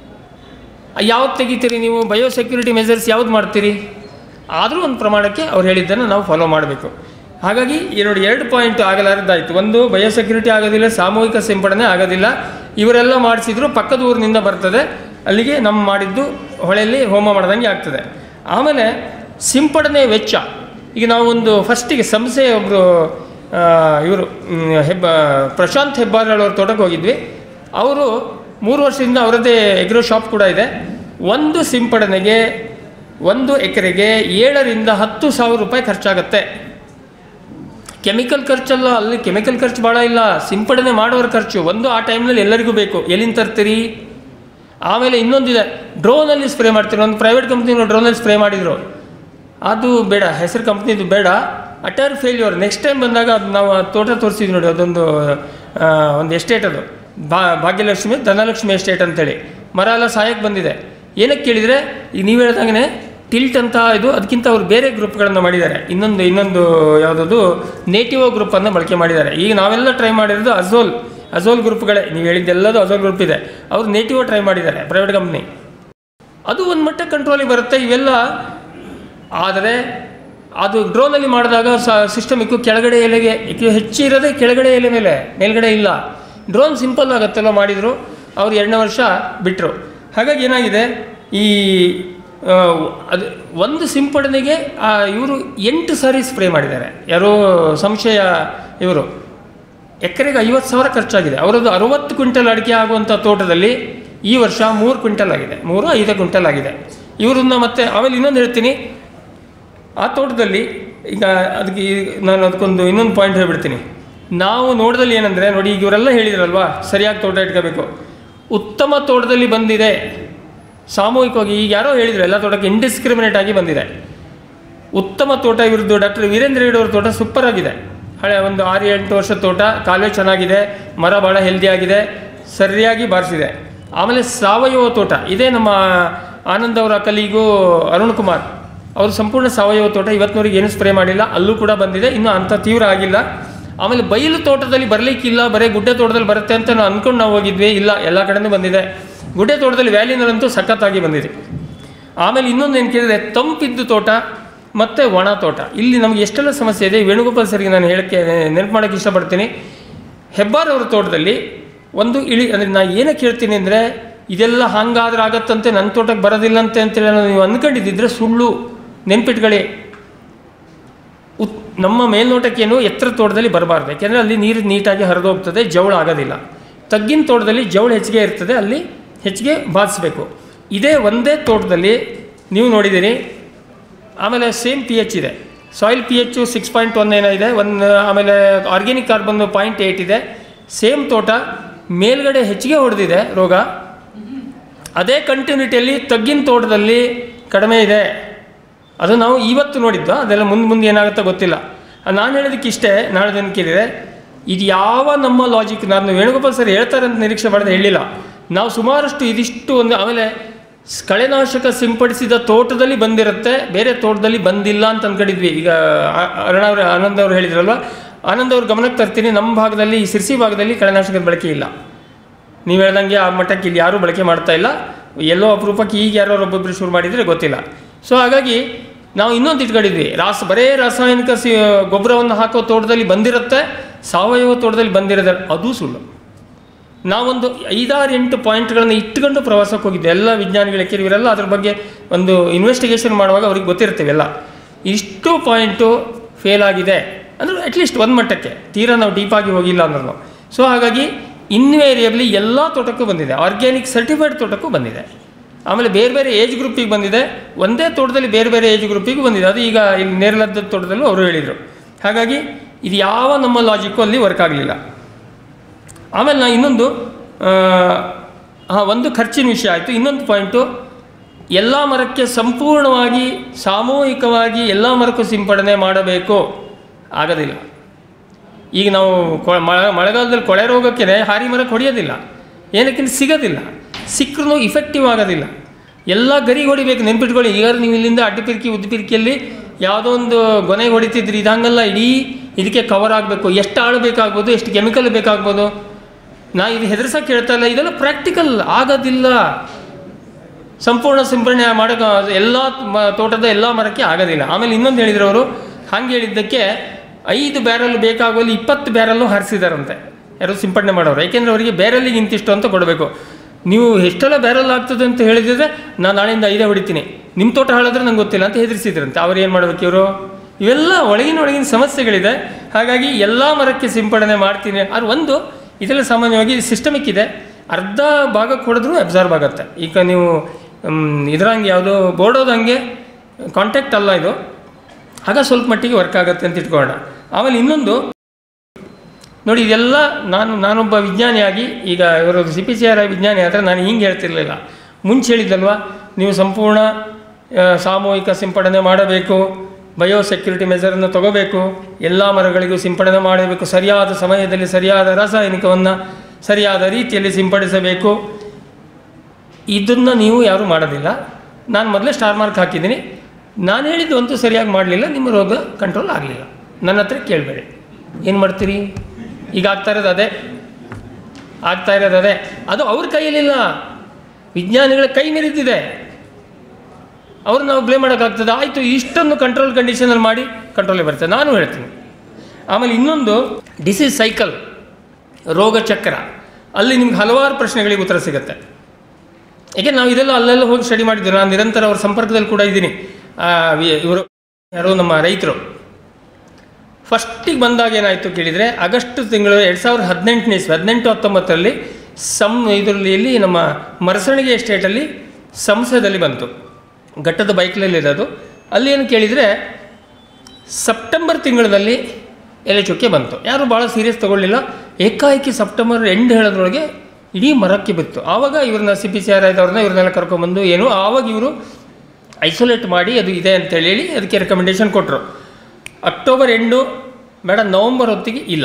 ಯಾವ್ದು ತೆಗಿತೀರಿ ನೀವು? ಬಯೋಸೆಕ್ಯೂರಿಟಿ ಮೆಜರ್ಸ್ ಯಾವ್ದು ಮಾಡ್ತೀರಿ? ಆದರೂ ಒಂದು ಪ್ರಮಾಣಕ್ಕೆ ಅವ್ರು ಹೇಳಿದ್ದನ್ನು ನಾವು ಫಾಲೋ ಮಾಡಬೇಕು. ಹಾಗಾಗಿ ನೋಡಿ 2 ಪಾಯಿಂಟ್ ಆಗಲಾರದ್ದಾಯಿತು. ಒಂದು, ಬಯೋಸೆಕ್ಯೂರಿಟಿ ಆಗೋದಿಲ್ಲ, ಸಾಮೂಹಿಕ ಸಿಂಪಡಣೆ ಆಗೋದಿಲ್ಲ. ಇವರೆಲ್ಲ ಮಾಡಿಸಿದ್ರು ಪಕ್ಕದ ಊರಿನಿಂದ ಬರ್ತದೆ, ಅಲ್ಲಿಗೆ ನಮ್ಮ ಮಾಡಿದ್ದು ಹೊಳೆಯಲ್ಲಿ ಹೋಮ ಮಾಡ್ದಂಗೆ ಆಗ್ತದೆ. ಆಮೇಲೆ ಸಿಂಪಡಣೆ ವೆಚ್ಚ. ಈಗ ನಾವು ಒಂದು ಫಸ್ಟಿಗೆ ಸಂಸ್ಥೆ ಒಬ್ಬರು ಇವರು ಪ್ರಶಾಂತ್ ಹೆಬ್ಬಾರಳವ್ರ ತೋಟಕ್ಕೆ ಹೋಗಿದ್ವಿ. ಅವರು 3 ವರ್ಷದಿಂದ ಅವರದ್ದೇ ಎಗ್ರೋ ಶಾಪ್ ಕೂಡ ಇದೆ. ಒಂದು ಸಿಂಪಡಣೆಗೆ 1 ಎಕರೆಗೆ 7,000 ರಿಂದ 10,000 ರೂಪಾಯಿ ಖರ್ಚಾಗತ್ತೆ. ಕೆಮಿಕಲ್ ಖರ್ಚಲ್ಲ, ಅಲ್ಲಿ ಕೆಮಿಕಲ್ ಖರ್ಚು ಭಾಳ ಇಲ್ಲ, ಸಿಂಪಡಣೆ ಮಾಡೋರ ಖರ್ಚು ಒಂದು ಆ ಟೈಮ್ನಲ್ಲಿ ಎಲ್ಲರಿಗೂ ಬೇಕು. ಎಲ್ಲಿಂದ ತರ್ತೀರಿ? ಆಮೇಲೆ ಇನ್ನೊಂದಿದೆ, ಡ್ರೋನಲ್ಲಿ ಸ್ಪ್ರೇ ಮಾಡ್ತೀರಿ. ಒಂದು ಪ್ರೈವೇಟ್ ಕಂಪ್ನಿಗಳು ಡ್ರೋನಲ್ಲಿ ಸ್ಪ್ರೇ ಮಾಡಿದರು, ಅದು ಬೇಡ, ಹೆಸರು ಕಂಪ್ನಿದು ಬೇಡ, ಅಟರ್ ಫೇಲ್ಯೂರ್. ನೆಕ್ಸ್ಟ್ ಟೈಮ್ ಬಂದಾಗ ಅದು ನಾವು ತೋಟ ತೋರಿಸಿದ್ವಿ ನೋಡಿ, ಅದೊಂದು ಎಸ್ಟೇಟ್, ಅದು ಭಾಗ್ಯಲಕ್ಷ್ಮಿ ಧನಲಕ್ಷ್ಮಿ ಎಸ್ಟೇಟ್ ಅಂತೇಳಿ. ಮರ ಎಲ್ಲ ಸಾಯಕ್ಕೆ ಬಂದಿದೆ. ಏನಕ್ಕೆ ಕೇಳಿದರೆ, ಈಗ ನೀವು ಹೇಳ್ದಂಗೆ ಟಿಲ್ಟ್ ಅಂತ ಇದು, ಅದಕ್ಕಿಂತ ಅವರು ಬೇರೆ ಗ್ರೂಪ್ಗಳನ್ನು ಮಾಡಿದ್ದಾರೆ. ಇನ್ನೊಂದು ಯಾವುದದು ನೇಟಿವೋ ಗ್ರೂಪನ್ನು ಬಳಕೆ ಮಾಡಿದ್ದಾರೆ. ಈಗ ನಾವೆಲ್ಲ ಟ್ರೈ ಮಾಡಿರೋದು ಅಜೋಲ್ ಗ್ರೂಪ್ಗಳೇ. ನೀವು ಹೇಳಿದ್ದೆಲ್ಲದು ಅಜೋಲ್ ಗ್ರೂಪ್ ಇದೆ, ಅವರು ನೇಟಿವೋ ಟ್ರೈ ಮಾಡಿದ್ದಾರೆ, ಪ್ರೈವೇಟ್ ಕಂಪ್ನಿ. ಅದು ಒಂದು ಮಟ್ಟ ಕಂಟ್ರೋಲಿಗೆ ಬರುತ್ತೆ ಇವೆಲ್ಲ. ಆದರೆ ಅದು ಡ್ರೋನಲ್ಲಿ ಮಾಡಿದಾಗ ಸಿಸ್ಟಮಿಕ್ಕು ಕೆಳಗಡೆ ಎಲೆಗೆ ಹೆಚ್ಚಿರೋದೇ ಕೆಳಗಡೆ ಎಲೆ ಮೇಲೆ, ಮೇಲ್ಗಡೆ ಇಲ್ಲ. ಡ್ರೋನ್ ಸಿಂಪಲ್ ಆಗುತ್ತಲ್ಲ ಮಾಡಿದರು. ಅವರು 2ನೇ ವರ್ಷ ಬಿಟ್ಟರು. ಹಾಗಾಗಿ ಏನಾಗಿದೆ, ಈ ಅದು ಒಂದು ಸಿಂಪಡಣೆಗೆ ಇವರು 8 ಸಾರಿ ಸ್ಪ್ರೇ ಮಾಡಿದ್ದಾರೆ. ಯಾರೋ ಸಂಶಯ ಇವರು, ಎಕರೆಗೆ 50,000 ಖರ್ಚಾಗಿದೆ. ಅವರದ್ದು 60 ಕ್ವಿಂಟಲ್ ಅಡಿಕೆ ಆಗುವಂಥ ತೋಟದಲ್ಲಿ ಈ ವರ್ಷ 3 ಕ್ವಿಂಟಲ್ ಆಗಿದೆ, 3-5 ಕ್ವಿಂಟಲ್ ಆಗಿದೆ ಇವರನ್ನ. ಮತ್ತೆ ಆಮೇಲೆ ಇನ್ನೊಂದು ಹೇಳ್ತೀನಿ, ಆ ತೋಟದಲ್ಲಿ ಈಗ ಅದಕ್ಕೆ ನಾನು ಅದಕ್ಕೊಂದು ಇನ್ನೊಂದು ಪಾಯಿಂಟ್ ಹೇಳ್ಬಿಡ್ತೀನಿ. ನಾವು ನೋಡಿದಲ್ಲಿ ಏನಂದರೆ, ನೋಡಿ ಈಗ ಇವರೆಲ್ಲ ಹೇಳಿದ್ರಲ್ವಾ ಸರಿಯಾಗಿ ತೋಟ ಇಟ್ಕೋಬೇಕು. ಉತ್ತಮ ತೋಟದಲ್ಲಿ ಬಂದಿದೆ ಸಾಮೂಹಿಕವಾಗಿ. ಈಗ ಯಾರೋ ಹೇಳಿದ್ರು ಎಲ್ಲ ತೋಟಕ್ಕೆ ಇಂಡಿಸ್ಕ್ರಿಮಿನೇಟ್ ಆಗಿ ಬಂದಿದೆ. ಉತ್ತಮ ತೋಟ ಇವ್ರದ್ದು ಡಾಕ್ಟರ್ ವೀರೇಂದ್ರ ಹೆಗ್ಡೆ ಅವ್ರ ತೋಟ ಸೂಪರ್ ಆಗಿದೆ. ಹಳೆ ಒಂದು 6-8 ವರ್ಷದ ತೋಟ, ಕಾಲುವೆ ಚೆನ್ನಾಗಿದೆ, ಮರ ಭಾಳ ಹೆಲ್ದಿ ಆಗಿದೆ, ಸರಿಯಾಗಿ ಬಾರಿಸಿದೆ. ಆಮೇಲೆ ಸಾವಯವ ತೋಟ ಇದೇ ನಮ್ಮ ಆನಂದ್ ಅವರ ಕಲಿಗೂ ಅರುಣ್ ಕುಮಾರ್ ಅವರು ಸಂಪೂರ್ಣ ಸಾವಯವ ತೋಟ. ಇವತ್ತಿನವರೆಗೆ ಏನು ಸ್ಪ್ರೇ ಮಾಡಿಲ್ಲ, ಅಲ್ಲೂ ಕೂಡ ಬಂದಿದೆ, ಇನ್ನೂ ಅಂಥ ತೀವ್ರ ಆಗಿಲ್ಲ. ಆಮೇಲೆ ಬಯಲು ತೋಟದಲ್ಲಿ ಬರಲಿಕ್ಕಿಲ್ಲ, ಬರೀ ಗುಡ್ಡೆ ತೋಟದಲ್ಲಿ ಬರುತ್ತೆ ಅಂತ ನಾವು ಅಂದ್ಕೊಂಡು ನಾವು ಹೋಗಿದ್ವಿ. ಇಲ್ಲ, ಎಲ್ಲ ಕಡೆನೂ ಬಂದಿದೆ. ಗುಡ್ಡೆ ತೋಟದಲ್ಲಿ ವ್ಯಾಲಿನಲ್ಲಂತೂ ಸಖತ್ತಾಗಿ ಬಂದಿದೆ. ಆಮೇಲೆ ಇನ್ನೊಂದು ಏನು ಕೇಳಿದರೆ, ತಂಪಿದ್ದು ತೋಟ ಮತ್ತು ಒಣ ತೋಟ. ಇಲ್ಲಿ ನಮಗೆ ಎಷ್ಟೆಲ್ಲ ಸಮಸ್ಯೆ ಇದೆ. ವೇಣುಗೋಪಾಲ್ ಸರಿಗೆ ನಾನು ಹೇಳೋಕ್ಕೆ ನೆನಪು ಮಾಡೋಕ್ಕೆ ಇಷ್ಟಪಡ್ತೀನಿ. ಹೆಬ್ಬಾರ್ ಅವ್ರ ತೋಟದಲ್ಲಿ ಒಂದು ಅಂದರೆ ನಾನು ಏನಕ್ಕೆ ಹೇಳ್ತೀನಿ ಅಂದರೆ, ಇದೆಲ್ಲ ಹಾಗಾದ್ರೆ ಆಗತ್ತಂತೆ, ನನ್ನ ತೋಟಕ್ಕೆ ಬರೋದಿಲ್ಲಂತೆ ಅಂತೇಳಿ ನೀವು ಅಂದ್ಕೊಂಡಿದ್ದಿದ್ರೆ ಸುಳ್ಳು. ನೆನ್ಪಿಟ್ಕೊಳ್ಳಿ, ನಮ್ಮ ಮೇಲ್ನೋಟಕ್ಕೇನು ಎತ್ತರ ತೋಟದಲ್ಲಿ ಬರಬಾರ್ದು, ಯಾಕೆಂದರೆ ಅಲ್ಲಿ ನೀರು ನೀಟಾಗಿ ಹರಿದು ಹೋಗ್ತದೆ, ಜವಳ ಆಗೋದಿಲ್ಲ. ತಗ್ಗಿನ ತೋಟದಲ್ಲಿ ಜವಳ ಹೆಚ್ಚಿಗೆ ಇರ್ತದೆ, ಅಲ್ಲಿ ಹೆಚ್ಚಿಗೆ ಬಾಧಿಸಬೇಕು. ಇದೇ ಒಂದೇ ತೋಟದಲ್ಲಿ ನೀವು ನೋಡಿದ್ದೀರಿ. ಆಮೇಲೆ ಸೇಮ್ pH ಇದೆ, ಸಾಯಿಲ್ pH 6.1 ಏನೋ ಇದೆ, ಆಮೇಲೆ ಆರ್ಗ್ಯಾನಿಕ್ ಕಾರ್ಬನ್ 0.8 ಇದೆ. ಸೇಮ್ ತೋಟ, ಮೇಲ್ಗಡೆ ಹೆಚ್ಚಿಗೆ ಹೊಡೆದಿದೆ ರೋಗ. ಅದೇ ಕಂಟಿನ್ಯೂಟಿಯಲ್ಲಿ ತಗ್ಗಿನ ತೋಟದಲ್ಲಿ ಕಡಿಮೆ ಇದೆ. ಅದು ನಾವು ಇವತ್ತು ನೋಡಿದ್ದು, ಅದೆಲ್ಲ ಮುಂದೆ ಏನಾಗುತ್ತೋ ಗೊತ್ತಿಲ್ಲ. ನಾನು ಹೇಳೋದಕ್ಕೆ ಇಷ್ಟೇ, ನಾಳೆ ಜನ ಕೇಳಿದರೆ ಇದು ಯಾವ ನಮ್ಮ ಲಾಜಿಕ್, ನಾನು ವೇಣುಗೋಪಾಲ್ ಸರ್ ಹೇಳ್ತಾರೆ ಅಂತ ನಿರೀಕ್ಷೆ ಮಾಡಿದ್ರೆ ಹೇಳಿಲ್ಲ. ನಾವು ಸುಮಾರಷ್ಟು ಇದಿಷ್ಟು ಒಂದು, ಆಮೇಲೆ ಕಳೆನಾಶಕ ಸಿಂಪಡಿಸಿದ ತೋಟದಲ್ಲಿ ಬಂದಿರುತ್ತೆ, ಬೇರೆ ತೋಟದಲ್ಲಿ ಬಂದಿಲ್ಲ ಅಂತ ಅಂದ್ಕೊಂಡಿದ್ವಿ. ಈಗ ಆನಂದ್ ಅವರು ಹೇಳಿದ್ರಲ್ವ, ಆನಂದ್ ಅವ್ರ ಗಮನಕ್ಕೆ ತರ್ತೀನಿ, ನಮ್ಮ ಭಾಗದಲ್ಲಿ ಈ ಸಿರ್ಸಿ ಭಾಗದಲ್ಲಿ ಕಳೆನಾಶಕದ ಬಳಕೆ ಇಲ್ಲ. ನೀವು ಹೇಳ್ದಂಗೆ ಆ ಮಟ್ಟಕ್ಕೆ ಇಲ್ಲಿ ಯಾರೂ ಬಳಕೆ ಮಾಡ್ತಾ ಇಲ್ಲ. ಎಲ್ಲೋ ಅಪರೂಪಕ್ಕೆ ಈಗ ಯಾರೋ ಒಬ್ಬೊಬ್ಬರು ಶುರು ಮಾಡಿದರೆ ಗೊತ್ತಿಲ್ಲ. ಸೊ ಹಾಗಾಗಿ ನಾವು ಇನ್ನೊಂದು ಇಟ್ಕೊಂಡಿದ್ವಿ, ಬರೇ ರಾಸಾಯನಿಕ ಗೊಬ್ಬರವನ್ನು ಹಾಕೋ ತೋಟದಲ್ಲಿ ಬಂದಿರುತ್ತೆ, ಸಾವಯವ ತೋಟದಲ್ಲಿ ಬಂದಿರೋದು ಅದು ಸುಳ್ಳು. ನಾವೊಂದು 5-8 ಪಾಯಿಂಟ್ಗಳನ್ನು ಇಟ್ಕೊಂಡು ಪ್ರವಾಸಕ್ಕೆ ಹೋಗಿದ್ದೆ. ಎಲ್ಲ ವಿಜ್ಞಾನಿಗಳಿಗೆ ಇವರೆಲ್ಲ ಅದ್ರ ಬಗ್ಗೆ ಒಂದು ಇನ್ವೆಸ್ಟಿಗೇಷನ್ ಮಾಡುವಾಗ ಅವ್ರಿಗೆ ಗೊತ್ತಿರ್ತೀವೆಲ್ಲ. ಇಷ್ಟು ಪಾಯಿಂಟು ಫೇಲ್ ಆಗಿದೆ ಅಂದರೆ ಅಟ್ಲೀಸ್ಟ್ ಒಂದು ಮಟ್ಟಕ್ಕೆ, ತೀರಾ ನಾವು ಡೀಪಾಗಿ ಹೋಗಿಲ್ಲ ಅಂದ್ರೂ. ಸೊ ಹಾಗಾಗಿ ಇನ್ವೇರಿಯಬ್ಲಿ ಎಲ್ಲ ತೋಟಕ್ಕೂ ಬಂದಿದೆ, ಆರ್ಗ್ಯಾನಿಕ್ ಸರ್ಟಿಫೈಡ್ ತೋಟಕ್ಕೂ ಬಂದಿದೆ. ಆಮೇಲೆ ಬೇರೆ ಬೇರೆ ಏಜ್ ಗ್ರೂಪಿಗೆ ಬಂದಿದೆ, ಒಂದೇ ತೋಟದಲ್ಲಿ ಬೇರೆ ಬೇರೆ ಏಜ್ ಗ್ರೂಪಿಗೂ ಬಂದಿದೆ. ಅದು ಈಗ ಇಲ್ಲಿ ನೇರಲದ ತೋಟದಲ್ಲೂ ಅವರು ಹೇಳಿದರು. ಹಾಗಾಗಿ ಇದು ಯಾವ ನಮ್ಮ ಲಾಜಿಕ್ಕು ಅಲ್ಲಿ ವರ್ಕ್ ಆಗಲಿಲ್ಲ. ಆಮೇಲೆ ನಾನು ಇನ್ನೊಂದು ಒಂದು ಖರ್ಚಿನ ವಿಷಯ ಆಯಿತು. ಇನ್ನೊಂದು ಪಾಯಿಂಟು, ಎಲ್ಲ ಮರಕ್ಕೆ ಸಂಪೂರ್ಣವಾಗಿ ಸಾಮೂಹಿಕವಾಗಿ ಎಲ್ಲ ಮರಕ್ಕೂ ಸಿಂಪಡಣೆ ಮಾಡಬೇಕು, ಆಗೋದಿಲ್ಲ. ಈಗ ನಾವು ಮಳೆಗಾಲದಲ್ಲಿ ಕೊಳೆ ರೋಗಕ್ಕೆ ಹಾರಿ ಮರಕ್ಕೆ ಹೊಡೆಯೋದಿಲ್ಲ, ಏನಕ್ಕೆ ಸಿಗೋದಿಲ್ಲ, ಸಿಕ್ಕರೂ ಇಫೆಕ್ಟಿವ್ ಆಗೋದಿಲ್ಲ. ಎಲ್ಲ ಗರಿಗೆ ಹೊಡಿಬೇಕು, ನೆನ್ಪಿಟ್ಕೊಳ್ಳಿ. ಈಗ ನೀವು ಇಲ್ಲಿಂದ ಅಡ್ಡಪಿರ್ಕಿ ಉದ್ದಿಪಿರ್ಕಿಯಲ್ಲಿ ಯಾವುದೋ ಒಂದು ಗೊನೆಗೆ ಹೊಡಿತಿದ್ರಿ, ಇದು ಹಂಗಲ್ಲ, ಇಡೀ ಇದಕ್ಕೆ ಕವರ್ ಆಗಬೇಕು, ಎಷ್ಟು ಆಳು ಬೇಕಾಗ್ಬೋದು, ಎಷ್ಟು ಕೆಮಿಕಲ್ ಬೇಕಾಗ್ಬೋದು. ನಾ ಇದು ಹೆದರ್ಸೋಕೆ ಹೇಳ್ತಾ ಇಲ್ಲ, ಇದೆಲ್ಲ ಪ್ರಾಕ್ಟಿಕಲ್ ಆಗೋದಿಲ್ಲ. ಸಂಪೂರ್ಣ ಸಿಂಪರಣೆ ಮಾಡೋಕೆ ಎಲ್ಲ ತೋಟದ ಎಲ್ಲ ಮರಕ್ಕೆ ಆಗೋದಿಲ್ಲ. ಆಮೇಲೆ ಇನ್ನೊಂದು ಹೇಳಿದ್ರು ಅವರು, ಹಂಗೆ ಹೇಳಿದ್ದಕ್ಕೆ 5 ಬ್ಯಾರಲ್ ಬೇಕಾಗುವಲ್ಲಿ 20 ಬ್ಯಾರಲ್ಲು ಹಾರಿಸಿದಾರಂತೆ ಯಾರು ಸಿಂಪಡಣೆ ಮಾಡೋರು. ಯಾಕೆಂದರೆ ಅವರಿಗೆ ಬ್ಯಾರಲ್ಲಿಗೆ ಇಂತಿಷ್ಟು ಅಂತ ಕೊಡಬೇಕು. ನೀವು ಎಷ್ಟೆಲ್ಲ ಬ್ಯಾರಲ್ ಆಗ್ತದೆ ಅಂತ ಹೇಳಿದರೆ ನಾನು ನಾಳೆಯಿಂದ 5 ಹೊಡಿತೀನಿ, ನಿಮ್ಮ ತೋಟ ಹಾಳಾದ್ರೆ ನಂಗೆ ಗೊತ್ತಿಲ್ಲ ಅಂತ ಹೆದರಿಸಿದ್ರಂತೆ. ಅವ್ರು ಏನು ಮಾಡ್ಬೇಕು ಇವರು? ಇವೆಲ್ಲ ಒಳಗಿನ ಸಮಸ್ಯೆಗಳಿದೆ. ಹಾಗಾಗಿ ಎಲ್ಲ ಮರಕ್ಕೆ ಸಿಂಪಡಣೆ ಮಾಡ್ತೀನಿ. ಅದು ಒಂದು ಇದೆಲ್ಲ ಸಾಮಾನ್ಯವಾಗಿ ಸಿಸ್ಟಮಿಕ್ ಇದೆ. ಅರ್ಧ ಭಾಗಕ್ಕೆ ಹೊಡೆದ್ರೂ ಅಬ್ಸಾರ್ಬ್ ಆಗುತ್ತೆ. ಈಗ ನೀವು ಇದ್ರಂಗೆ ಯಾವುದೋ ಬೋರ್ಡೋದಂಗೆ ಕಾಂಟ್ಯಾಕ್ಟ್ ಅಲ್ಲ ಇದು, ಆಗ ಸ್ವಲ್ಪ ಮಟ್ಟಿಗೆ ವರ್ಕ್ ಆಗುತ್ತೆ ಅಂತ ಇಟ್ಕೊಳ್ಳೋಣ. ಆಮೇಲೆ ಇನ್ನೊಂದು ನೋಡಿ, ಇದೆಲ್ಲ ನಾನೊಬ್ಬ ವಿಜ್ಞಾನಿಯಾಗಿ, ಈಗ ಇವರು CPCRI ವಿಜ್ಞಾನಿ ಆದರೆ ನಾನು ಹಿಂಗೆ ಹೇಳ್ತಿರ್ಲಿಲ್ಲ. ಮುಂಚೆ ಹೇಳಿದ್ದಲ್ವ, ನೀವು ಸಂಪೂರ್ಣ ಸಾಮೂಹಿಕ ಸಿಂಪಡಣೆ ಮಾಡಬೇಕು, ಬಯೋಸೆಕ್ಯೂರಿಟಿ ಮೆಜರನ್ನು ತಗೋಬೇಕು, ಎಲ್ಲ ಮರಗಳಿಗೂ ಸಿಂಪಡಣೆ ಮಾಡಬೇಕು, ಸರಿಯಾದ ಸಮಯದಲ್ಲಿ ಸರಿಯಾದ ರಾಸಾಯನಿಕವನ್ನು ಸರಿಯಾದ ರೀತಿಯಲ್ಲಿ ಸಿಂಪಡಿಸಬೇಕು. ಇದನ್ನು ನೀವು ಯಾರೂ ಮಾಡೋದಿಲ್ಲ. ನಾನು ಮೊದಲೇ ಸ್ಟಾರ್ ಮಾರ್ಕ್ ಹಾಕಿದ್ದೀನಿ. ನಾನು ಹೇಳಿದ್ದು ಅಂತೂ ಸರಿಯಾಗಿ ಮಾಡಲಿಲ್ಲ, ನಿಮ್ಮ ರೋಗ ಕಂಟ್ರೋಲ್ ಆಗಲಿಲ್ಲ, ನನ್ನ ಹತ್ರ ಕೇಳಬೇಡಿ. ಏನು ಮಾಡ್ತೀರಿ? ಈಗ ಆಗ್ತಾ ಇರೋದು ಅದೇ. ಅದು ಅವ್ರ ಕೈಯಲ್ಲಿಲ್ಲ, ವಿಜ್ಞಾನಿಗಳ ಕೈ ಮೀರಿದ್ದಿದೆ. ಅವ್ರು ನಾವು ಬ್ಲೇಮ್ ಮಾಡೋಕ್ಕಾಗ್ತದೆ? ಆಯಿತು, ಇಷ್ಟೊಂದು ಕಂಟ್ರೋಲ್ ಕಂಡೀಷನಲ್ಲಿ ಮಾಡಿ ಕಂಟ್ರೋಲೇ ಬರ್ತದೆ, ನಾನು ಹೇಳ್ತೀನಿ. ಆಮೇಲೆ ಇನ್ನೊಂದು ಡಿಸೀಸ್ ಸೈಕಲ್, ರೋಗ ಚಕ್ರ, ಅಲ್ಲಿ ನಿಮ್ಗೆ ಹಲವಾರು ಪ್ರಶ್ನೆಗಳಿಗೆ ಉತ್ತರ ಸಿಗುತ್ತೆ. ಏಕೆ ನಾವು ಇದೆಲ್ಲ ಅಲ್ಲೆಲ್ಲ ಹೋಗಿ ಸ್ಟಡಿ ಮಾಡಿದ್ದೀವಿ. ನಾನು ನಿರಂತರ ಅವ್ರ ಸಂಪರ್ಕದಲ್ಲಿ ಕೂಡ ಇದ್ದೀನಿ. ಇವರು ಯಾರು ನಮ್ಮ ರೈತರು ಫಸ್ಟಿಗೆ ಬಂದಾಗ ಏನಾಯಿತು ಕೇಳಿದರೆ, ಆಗಸ್ಟ್ ತಿಂಗಳು 2018 18-19ರಲ್ಲಿ ಇದರಲ್ಲಿ ನಮ್ಮ ಮರಸಣಿಗೆ ಎಸ್ಟೇಟಲ್ಲಿ ಸಂಸದಲ್ಲಿ ಬಂತು, ಘಟ್ಟದ ಬೈಕ್ನಲ್ಲಿರೋದು. ಅಲ್ಲಿ ಏನು ಕೇಳಿದರೆ ಸೆಪ್ಟೆಂಬರ್ ತಿಂಗಳಲ್ಲಿ ಎಲೆ ಚುಕ್ಕೆ ಬಂತು. ಯಾರು ಭಾಳ ಸೀರಿಯಸ್ ತೊಗೊಳ್ಳಿಲ್ಲ. ಏಕಾಏಕಿ ಸೆಪ್ಟೆಂಬರ್ ಎಂಡ್ ಹೇಳೋದ್ರೊಳಗೆ ಇಡೀ ಮರಕ್ಕೆ ಬಿತ್ತು. ಆವಾಗ ಇವ್ರನ್ನ CPCRI ಇವ್ರನ್ನೆಲ್ಲ ಕರ್ಕೊಂಬಂದು ಆವಾಗ ಇವರು ಐಸೋಲೇಟ್ ಮಾಡಿ ಅದು ಇದೆ ಅಂತೇಳಿ ಅದಕ್ಕೆ ರೆಕಮೆಂಡೇಷನ್ ಕೊಟ್ಟರು. ಅಕ್ಟೋಬರ್ ಎಂಡು ಬೇಡ, ನವಂಬರ್ ಹೊತ್ತಿಗೆ ಇಲ್ಲ.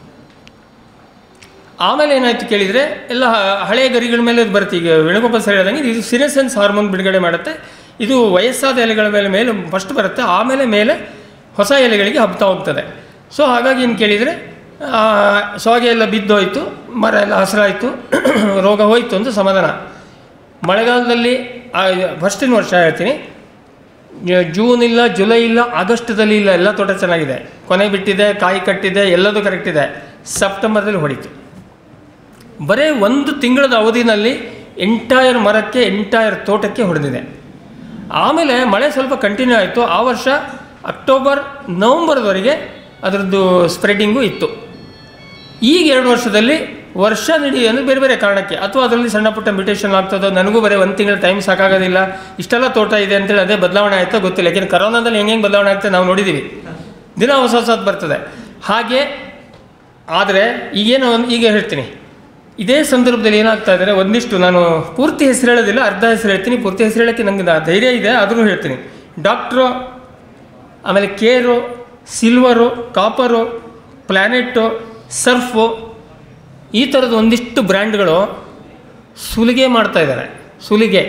ಆಮೇಲೆ ಏನಾಯಿತು ಕೇಳಿದರೆ, ಎಲ್ಲ ಹಳೆಯ ಗರಿಗಳ ಮೇಲೆ ಇದು ಬರುತ್ತೆ. ಈಗ ವೇಣುಗೋಪಾಲ್ ಸರ್ ಹೇಳ್ದಂಗೆ ಇದು ಸಿನೆಸೆನ್ಸ್ ಹಾರ್ಮೋನ್ ಬಿಡುಗಡೆ ಮಾಡುತ್ತೆ. ಇದು ವಯಸ್ಸಾದ ಎಲೆಗಳ ಮೇಲೆ ಫಸ್ಟ್ ಬರುತ್ತೆ, ಆಮೇಲೆ ಮೇಲೆ ಹೊಸ ಎಲೆಗಳಿಗೆ ಹಬ್ತಾ ಹೋಗ್ತದೆ. ಸೊ ಹಾಗಾಗಿ ಏನು ಕೇಳಿದರೆ, ಸೊಗೆ ಎಲ್ಲ ಬಿದ್ದೋಯ್ತು, ಮರ ಎಲ್ಲ ಹಸಿರಾಯಿತು, ರೋಗ ಹೋಯಿತು ಅಂತ ಸಮಾಧಾನ. ಮಳೆಗಾಲದಲ್ಲಿ ಫಸ್ಟಿನ ವರ್ಷ ಹೇಳ್ತೀನಿ, ಜೂನ್ ಇಲ್ಲ, ಜುಲೈ ಇಲ್ಲ, ಆಗಸ್ಟದಲ್ಲಿ ಇಲ್ಲ, ಎಲ್ಲ ತೋಟ ಚೆನ್ನಾಗಿದೆ, ಕೊನೆ ಬಿಟ್ಟಿದೆ, ಕಾಯಿ ಕಟ್ಟಿದೆ, ಎಲ್ಲದೂ ಕರೆಕ್ಟ್ ಇದೆ. ಸೆಪ್ಟೆಂಬರ್ದಲ್ಲಿ ಹೊಡಿತು. ಬರೀ 1 ತಿಂಗಳದ ಅವಧಿನಲ್ಲಿ ಎಂಟೈರ್ ಮರಕ್ಕೆ, ಎಂಟೈರ್ ತೋಟಕ್ಕೆ ಹೊಡೆದಿದೆ. ಆಮೇಲೆ ಮಳೆ ಸ್ವಲ್ಪ ಕಂಟಿನ್ಯೂ ಆಯಿತು. ಆ ವರ್ಷ ಅಕ್ಟೋಬರ್ ನವಂಬರ್ವರೆಗೆ ಅದರದ್ದು ಸ್ಪ್ರೆಡ್ಡಿಂಗು ಇತ್ತು. ಈಗ 2 ವರ್ಷದಲ್ಲಿ ವರ್ಷ ನಡಿ ಅಂದರೆ ಬೇರೆ ಬೇರೆ ಕಾರಣಕ್ಕೆ, ಅಥವಾ ಅದರಲ್ಲಿ ಸಣ್ಣ ಪುಟ್ಟ ಮ್ಯೂಟೇಷನ್ ಆಗ್ತದೋ, ನನಗೂ ಬರೀ 1 ತಿಂಗಳ ಟೈಮ್ ಸಾಕಾಗೋದಿಲ್ಲ, ಇಷ್ಟೆಲ್ಲ ತೋಟ ಇದೆ ಅಂತೇಳಿ ಅದೇ ಬದಲಾವಣೆ ಆಯಿತಾ ಗೊತ್ತಿಲ್ಲ. ಯಾಕೆಂದರೆ ಕರೋನಾದಲ್ಲಿ ಹೆಂಗೆ ಬದಲಾವಣೆ ಆಗ್ತದೆ ನಾವು ನೋಡಿದ್ದೀವಿ, ದಿನ ಹೊಸದು ಬರ್ತದೆ ಹಾಗೆ. ಆದರೆ ಈಗ ಹೇಳ್ತೀನಿ, ಇದೇ ಸಂದರ್ಭದಲ್ಲಿ ಏನಾಗ್ತಾ ಇದ್ದಾರೆ, ಒಂದಿಷ್ಟು ನಾನು ಪೂರ್ತಿ ಹೆಸರು ಹೇಳೋದಿಲ್ಲ, ಅರ್ಧ ಹೆಸರು ಹೇಳ್ತೀನಿ. ಪೂರ್ತಿ ಹೆಸರು ಹೇಳೋಕ್ಕೆ ನನಗೆ ಧೈರ್ಯ ಇದೆ, ಆದರೂ ಹೇಳ್ತೀನಿ. ಡಾಕ್ಟ್ರು, ಆಮೇಲೆ care, silver, copper, planet, surf, ಈ ಥರದ ಒಂದಿಷ್ಟು ಬ್ರ್ಯಾಂಡ್ಗಳು ಸುಲಿಗೆ ಮಾಡ್ತಾಯಿದ್ದಾರೆ. ಸುಲಿಗೆ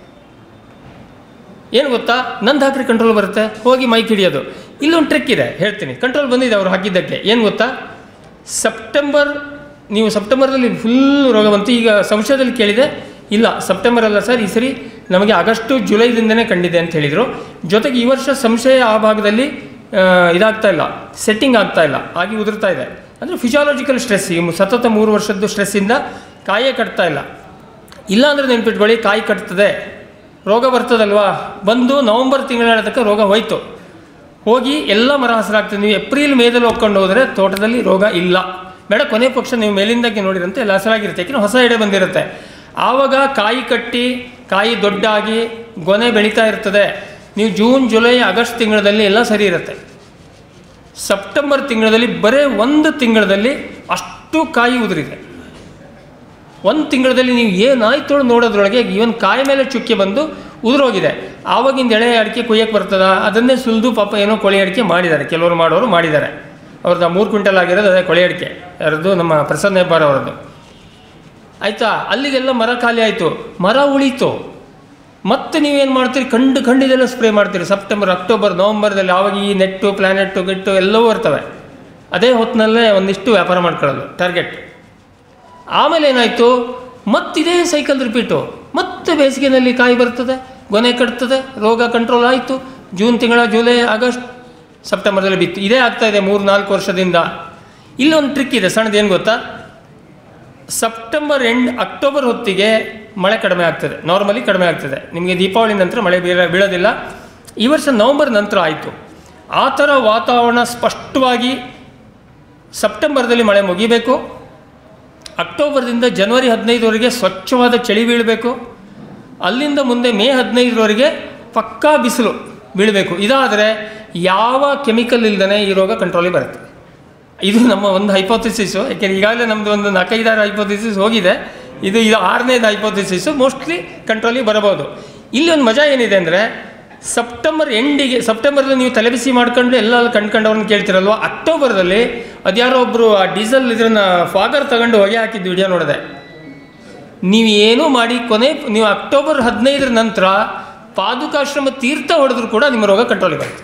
ಏನು ಗೊತ್ತಾ, ನಂದು ಹಾಕ್ರಿ ಕಂಟ್ರೋಲ್ ಬರುತ್ತೆ, ಹೋಗಿ ಮೈಕ್ ಹಿಡಿಯೋದು. ಇಲ್ಲೊಂದು ಟ್ರಿಕ್ ಇದೆ, ಹೇಳ್ತೀನಿ. ಕಂಟ್ರೋಲ್ ಬಂದಿದೆ ಅವ್ರು ಹಾಕಿದ್ದಕ್ಕೆ. ಏನು ಗೊತ್ತಾ, ನೀವು ಸೆಪ್ಟೆಂಬರ್ದಲ್ಲಿ ಫುಲ್ ರೋಗ ಬಂತು. ಈಗ ಸಂಶಯದಲ್ಲಿ ಕೇಳಿದೆ, ಇಲ್ಲ ಸೆಪ್ಟೆಂಬರ್ ಅಲ್ಲ ಸರ್, ಈ ಸರಿ ನಮಗೆ ಆಗಸ್ಟು ಜುಲೈದಿಂದನೇ ಕಂಡಿದೆ ಅಂತ ಹೇಳಿದರು. ಜೊತೆಗೆ ಈ ವರ್ಷ ಸಂಶಯ ಆ ಭಾಗದಲ್ಲಿ ಇದಾಗ್ತಾ ಇಲ್ಲ, ಸೆಟ್ಟಿಂಗ್ ಆಗ್ತಾ ಇಲ್ಲ, ಆಗಿ ಉದುರ್ತಾ ಇದೆ. ಅಂದರೆ ಫಿಸಿಯಾಲಜಿಕಲ್ ಸ್ಟ್ರೆಸ್, ಈ ಸತತ 3 ವರ್ಷದ್ದು ಸ್ಟ್ರೆಸ್ಸಿಂದ ಕಾಯೇ ಕಟ್ತಾ ಇಲ್ಲ. ಇಲ್ಲಾಂದರೆ ನೆನ್ಪಿಟ್ಕೊಳ್ಳಿ, ಕಾಯಿ ಕಟ್ತದೆ, ರೋಗ ಬರ್ತದಲ್ವಾ. ಬಂದು ನವಂಬರ್ ತಿಂಗಳ ರೋಗ ಹೋಯ್ತು, ಹೋಗಿ ಎಲ್ಲ ಮರ ಹಸಿರಾಗ್ತದೆ. ನೀವು ಏಪ್ರಿಲ್ ಮೇದಲ್ಲಿ ಹೋಗ್ಕೊಂಡು ಹೋದರೆ ತೋಟದಲ್ಲಿ ರೋಗ ಇಲ್ಲ. ಬೇಡ, ಕೊನೆ ಪಕ್ಷ ನೀವು ಮೇಲಿಂದಾಗಿ ನೋಡಿರಂತೆ ಎಲ್ಲ ಹಸಿರಾಗಿರುತ್ತೆ, ಯಾಕೆಂದರೆ ಹೊಸ ಎಡೆ ಬಂದಿರುತ್ತೆ. ಆವಾಗ ಕಾಯಿ ಕಟ್ಟಿ, ಕಾಯಿ ದೊಡ್ಡಾಗಿ, ಗೊನೆ ಬೆಳೀತಾ ಇರ್ತದೆ. ನೀವು ಜೂನ್, ಜುಲೈ, ಆಗಸ್ಟ್ ತಿಂಗಳಲ್ಲಿ ಎಲ್ಲ ಸರಿ ಇರುತ್ತೆ. ಸೆಪ್ಟೆಂಬರ್ ತಿಂಗಳಲ್ಲಿ ಬರೀ 1 ತಿಂಗಳಲ್ಲಿ ಅಷ್ಟು ಕಾಯಿ ಉದುರಿದೆ. 1 ತಿಂಗಳಲ್ಲಿ ನೀವು ಏನಾಯ್ತು ನೋಡೋದ್ರೊಳಗೆ ಇವನ್ ಕಾಯಿ ಮೇಲೆ ಚುಕ್ಕೆ ಬಂದು ಉದುರೋಗಿದೆ. ಆವಾಗಿಂದ ಎಳೆ ಅಡಿಕೆ ಕೊಯ್ಯಕ್ಕೆ ಬರ್ತದ, ಅದನ್ನೇ ಸುಲಿದು ಪಾಪ ಏನೋ ಕೊಳೆ ಅಡಿಕೆ ಮಾಡಿದ್ದಾರೆ, ಕೆಲವರು ಮಾಡೋರು ಮಾಡಿದ್ದಾರೆ. ಅವ್ರದ್ದು 3 ಕ್ವಿಂಟಲ್ ಆಗಿರೋದು ಅದೇ ಕೊಳೆ ಅಡಿಕೆ, ಯಾರದ್ದು ನಮ್ಮ ಪ್ರಸನ್ನ ಹೆಬ್ಬಾರ್ ಅವರದ್ದು. ಆಯಿತಾ, ಅಲ್ಲಿಗೆಲ್ಲ ಮರ ಖಾಲಿ ಆಯಿತು, ಮರ ಉಳೀತು. ಮತ್ತೆ ನೀವೇನು ಮಾಡ್ತೀರಿ, ಖಂಡಿದೆಲ್ಲ ಸ್ಪ್ರೇ ಮಾಡ್ತೀರಿ ಸೆಪ್ಟೆಂಬರ್, ಅಕ್ಟೋಬರ್, ನವಂಬರ್ದಲ್ಲಿ. ಆವಾಗ ಈ ನೆಟ್ಟು, ಪ್ಲ್ಯಾನೆಟ್ಟು, ಗಿಟ್ಟು ಎಲ್ಲವೂ ಇರ್ತವೆ. ಅದೇ ಹೊತ್ತಿನಲ್ಲೇ ಒಂದಿಷ್ಟು ವ್ಯಾಪಾರ ಮಾಡ್ಕೊಳ್ಳೋದು ಟಾರ್ಗೆಟ್. ಆಮೇಲೆ ಏನಾಯಿತು, ಮತ್ತಿದೇ ಸೈಕಲ್ ರಿಪೀಟು. ಮತ್ತೆ ಬೇಸಿಗೆಯಲ್ಲಿ ಕಾಯಿ ಬರ್ತದೆ, ಗೊನೆ ಕಟ್ತದೆ, ರೋಗ ಕಂಟ್ರೋಲ್ ಆಯಿತು. ಜೂನ್ ತಿಂಗಳ, ಜುಲೈ, ಆಗಸ್ಟ್, ಸೆಪ್ಟೆಂಬರ್ದಲ್ಲಿ ಬಿತ್ತು. ಇದೇ ಆಗ್ತಾಯಿದೆ 3-4 ವರ್ಷದಿಂದ. ಇಲ್ಲೊಂದು ಟ್ರಿಕ್ ಇದೆ ಸಣ್ಣದು, ಏನು ಗೊತ್ತಾ, ಸೆಪ್ಟೆಂಬರ್ ಎಂಡ್, ಅಕ್ಟೋಬರ್ ಹೊತ್ತಿಗೆ ಮಳೆ ಕಡಿಮೆ ಆಗ್ತದೆ, ನಾರ್ಮಲಿ ಕಡಿಮೆ ಆಗ್ತದೆ. ನಿಮಗೆ ದೀಪಾವಳಿ ನಂತರ ಮಳೆ ಬೀಳೋದಿಲ್ಲ. ಈ ವರ್ಷ ನವಂಬರ್ ನಂತರ ಆಯಿತು. ಆ ಥರ ವಾತಾವರಣ ಸ್ಪಷ್ಟವಾಗಿ ಸೆಪ್ಟೆಂಬರ್ದಲ್ಲಿ ಮಳೆ ಮುಗಿಬೇಕು. ಅಕ್ಟೋಬರ್ದಿಂದ ಜನವರಿ 15ರವರೆಗೆ ಸ್ವಚ್ಛವಾದ ಚಳಿ ಬೀಳಬೇಕು. ಅಲ್ಲಿಂದ ಮುಂದೆ ಮೇ 15ರವರೆಗೆ ಪಕ್ಕಾ ಬಿಸಿಲು ಬೀಳಬೇಕು. ಇದಾದರೆ ಯಾವ ಕೆಮಿಕಲ್ ಇಲ್ಲದೇ ಈ ರೋಗ ಕಂಟ್ರೋಲಿಗೆ ಬರುತ್ತೆ. ಇದು ನಮ್ಮ ಒಂದು ಹೈಪೋಥಿಸಿಸು. ಯಾಕೆಂದರೆ ಈಗಾಗಲೇ ನಮ್ಮದು ಒಂದು 4-5 ಹೈಪೋಥಿಸಿಸ್ ಹೋಗಿದೆ. ಇದು 6ನೇದು ಹೈಪೋಥಿಸಿಸು. ಮೋಸ್ಟ್ಲಿ ಕಂಟ್ರೋಲಿಗೆ ಬರಬಹುದು. ಇಲ್ಲಿ ಒಂದು ಮಜಾ ಏನಿದೆ ಅಂದರೆ, ಸೆಪ್ಟೆಂಬರ್ ಎಂಡಿಗೆ, ಸೆಪ್ಟೆಂಬರಲ್ಲಿ ನೀವು ತಲೆಬಿಸಿ ಮಾಡ್ಕೊಂಡು ಎಲ್ಲ ಕಂಡ್ಕೊಂಡವ್ರನ್ನ ಕೇಳ್ತಿರಲ್ವ, ಅಕ್ಟೋಬರ್ದಲ್ಲಿ ಅದ್ಯಾರೋ ಒಬ್ಬರು ಆ ಡೀಸೆಲ್ ಇದನ್ನು ಫಾಗರ್ ತಗೊಂಡು ಹೊಗೆ ಹಾಕಿದ್ದು ವಿಡಿಯೋ ನೋಡಿದೆ. ನೀವು ಏನೂ ಮಾಡಿ ನೀವು ಅಕ್ಟೋಬರ್ 15ರ ನಂತರ ಪಾದುಕಾಶ್ರಮ ತೀರ್ಥ ಹೊಡೆದ್ರು ಕೂಡ ನಿಮ್ಮ ರೋಗ ಕಂಟ್ರೋಲಿಗೆ ಬರುತ್ತೆ.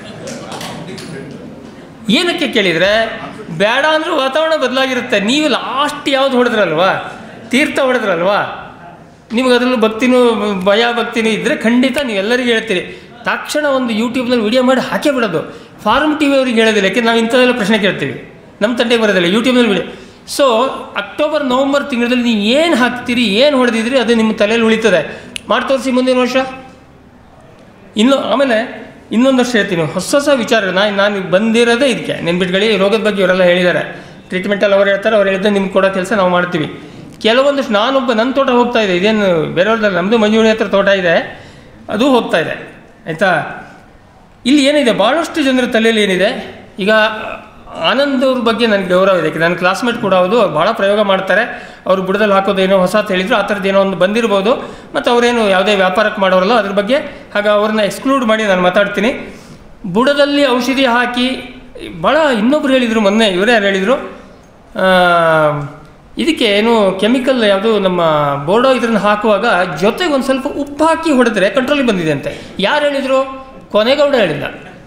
ಏನಕ್ಕೆ ಕೇಳಿದರೆ, ಬೇಡ ಅಂದರೂ ವಾತಾವರಣ ಬದಲಾಗಿರುತ್ತೆ. ನೀವು ಲಾಸ್ಟ್ ಯಾವುದು ಹೊಡೆದ್ರಲ್ವಾ, ತೀರ್ಥ ಹೊಡೆದ್ರಲ್ವಾ, ನಿಮಗೆ ಅದರಲ್ಲೂ ಭಕ್ತಿನೂ ಭಕ್ತಿನೂ ಇದ್ದರೆ ಖಂಡಿತ ನೀವೆಲ್ಲರಿಗೂ ಹೇಳ್ತೀರಿ. ತಕ್ಷಣ ಒಂದು ಯೂಟ್ಯೂಬ್ನಲ್ಲಿ ವಿಡಿಯೋ ಮಾಡಿ ಹಾಕೇ ಬಿಡೋದು. ಫಾರ್ಮ್ ಟಿ ವಿ ಅವ್ರಿಗೆ ಹೇಳೋದಿಲ್ಲ, ಯಾಕೆಂದ್ರೆ ನಾವು ಇಂಥದ್ದೆಲ್ಲ ಪ್ರಶ್ನೆ ಕೇಳ್ತೀವಿ, ನಮ್ಮ ತಂಟೆಗೆ ಬರೋದಿಲ್ಲ. ಯೂಟ್ಯೂಬ್ನಲ್ಲಿ ವಿಡಿಯೋ. ಸೊ ಅಕ್ಟೋಬರ್, ನವಂಬರ್ ತಿಂಗಳಲ್ಲಿ ನೀವು ಏನು ಹಾಕ್ತೀರಿ, ಏನು ಹೊಡೆದಿದ್ರಿ, ಅದು ನಿಮ್ಮ ತಲೆಯಲ್ಲಿ ಉಳಿತದೆ. ಮಾಡಿ ತೋರಿಸಿ ಮುಂದಿನ ವರ್ಷ. ಆಮೇಲೆ ಇನ್ನೊಂದು ವರ್ಷ ಹೇಳ್ತೀನಿ, ಹೊಸ ವಿಚಾರ. ನಾನು ಬಂದಿರೋದೇ ಇದಕ್ಕೆ ನೆನ್ಬಿಟ್ಕೊಳ್ಳಿ. ರೋಗದ ಬಗ್ಗೆ ಇವರೆಲ್ಲ ಹೇಳಿದ್ದಾರೆ, ಟ್ರೀಟ್ಮೆಂಟಲ್ಲಿ ಅವ್ರು ಹೇಳ್ತಾರೆ. ಅವ್ರು ಹೇಳಿದ್ರೆ ನಿಮ್ಗೆ ಕೊಡೋ ಕೆಲಸ ನಾವು ಮಾಡ್ತೀವಿ. ಕೆಲವೊಂದಷ್ಟು ನನ್ನ ತೋಟ ಹೋಗ್ತಾ ಇದೆ, ಇದೇನು ಬೇರೆಯವ್ರದ್ದಲ್ಲ, ನಮ್ಮದು ಮಂಜುಣಿ ಹತ್ರ ತೋಟ ಇದೆ, ಅದು ಹೋಗ್ತಾ ಇದೆ, ಆಯಿತಾ. ಇಲ್ಲಿ ಏನಿದೆ, ಭಾಳಷ್ಟು ಜನರ ತಲೆಯಲ್ಲಿ ಏನಿದೆ, ಈಗ ಆನಂದ್ ಅವ್ರ ಬಗ್ಗೆ ನನಗೆ ಗೌರವ ಇದೆ. ನನ್ನ ಕ್ಲಾಸ್ಮೇಟ್ ಕೂಡ ಹೌದು, ಅವ್ರು ಭಾಳ ಪ್ರಯೋಗ ಮಾಡ್ತಾರೆ. ಅವ್ರು ಬುಡದಲ್ಲಿ ಹಾಕೋದೇನೋ ಹೊಸದು ಹೇಳಿದ್ರು, ಆ ಥರದ್ದು ಏನೋ ಒಂದು ಬಂದಿರ್ಬೋದು. ಮತ್ತು ಅವರೇನು ಯಾವುದೇ ವ್ಯಾಪಾರಕ್ಕೆ ಮಾಡೋರಲ್ಲ ಅದ್ರ ಬಗ್ಗೆ. ಹಾಗೆ ಅವ್ರನ್ನ ಎಕ್ಸ್ಕ್ಲೂಡ್ ಮಾಡಿ ನಾನು ಮಾತಾಡ್ತೀನಿ. ಬುಡದಲ್ಲಿ ಔಷಧಿ ಹಾಕಿ ಭಾಳ ಇನ್ನೊಬ್ರು ಹೇಳಿದರು ಮೊನ್ನೆ, ಇವರೇ ಯಾರು ಹೇಳಿದರು, ಇದಕ್ಕೆ ಏನು ಕೆಮಿಕಲ್ ಯಾವುದು ನಮ್ಮ ಬೋರ್ಡೋ ಇದನ್ನು ಹಾಕುವಾಗ ಜೊತೆಗೆ ಒಂದು ಸ್ವಲ್ಪ ಉಪ್ಪು ಹಾಕಿ ಹೊಡೆದ್ರೆ ಕಂಟ್ರೋಲಿಗೆ ಬಂದಿದೆ ಅಂತೆ. ಯಾರು ಹೇಳಿದರು? ಕೊನೆಗೌಡ ಹೇಳಿಲ್ಲ.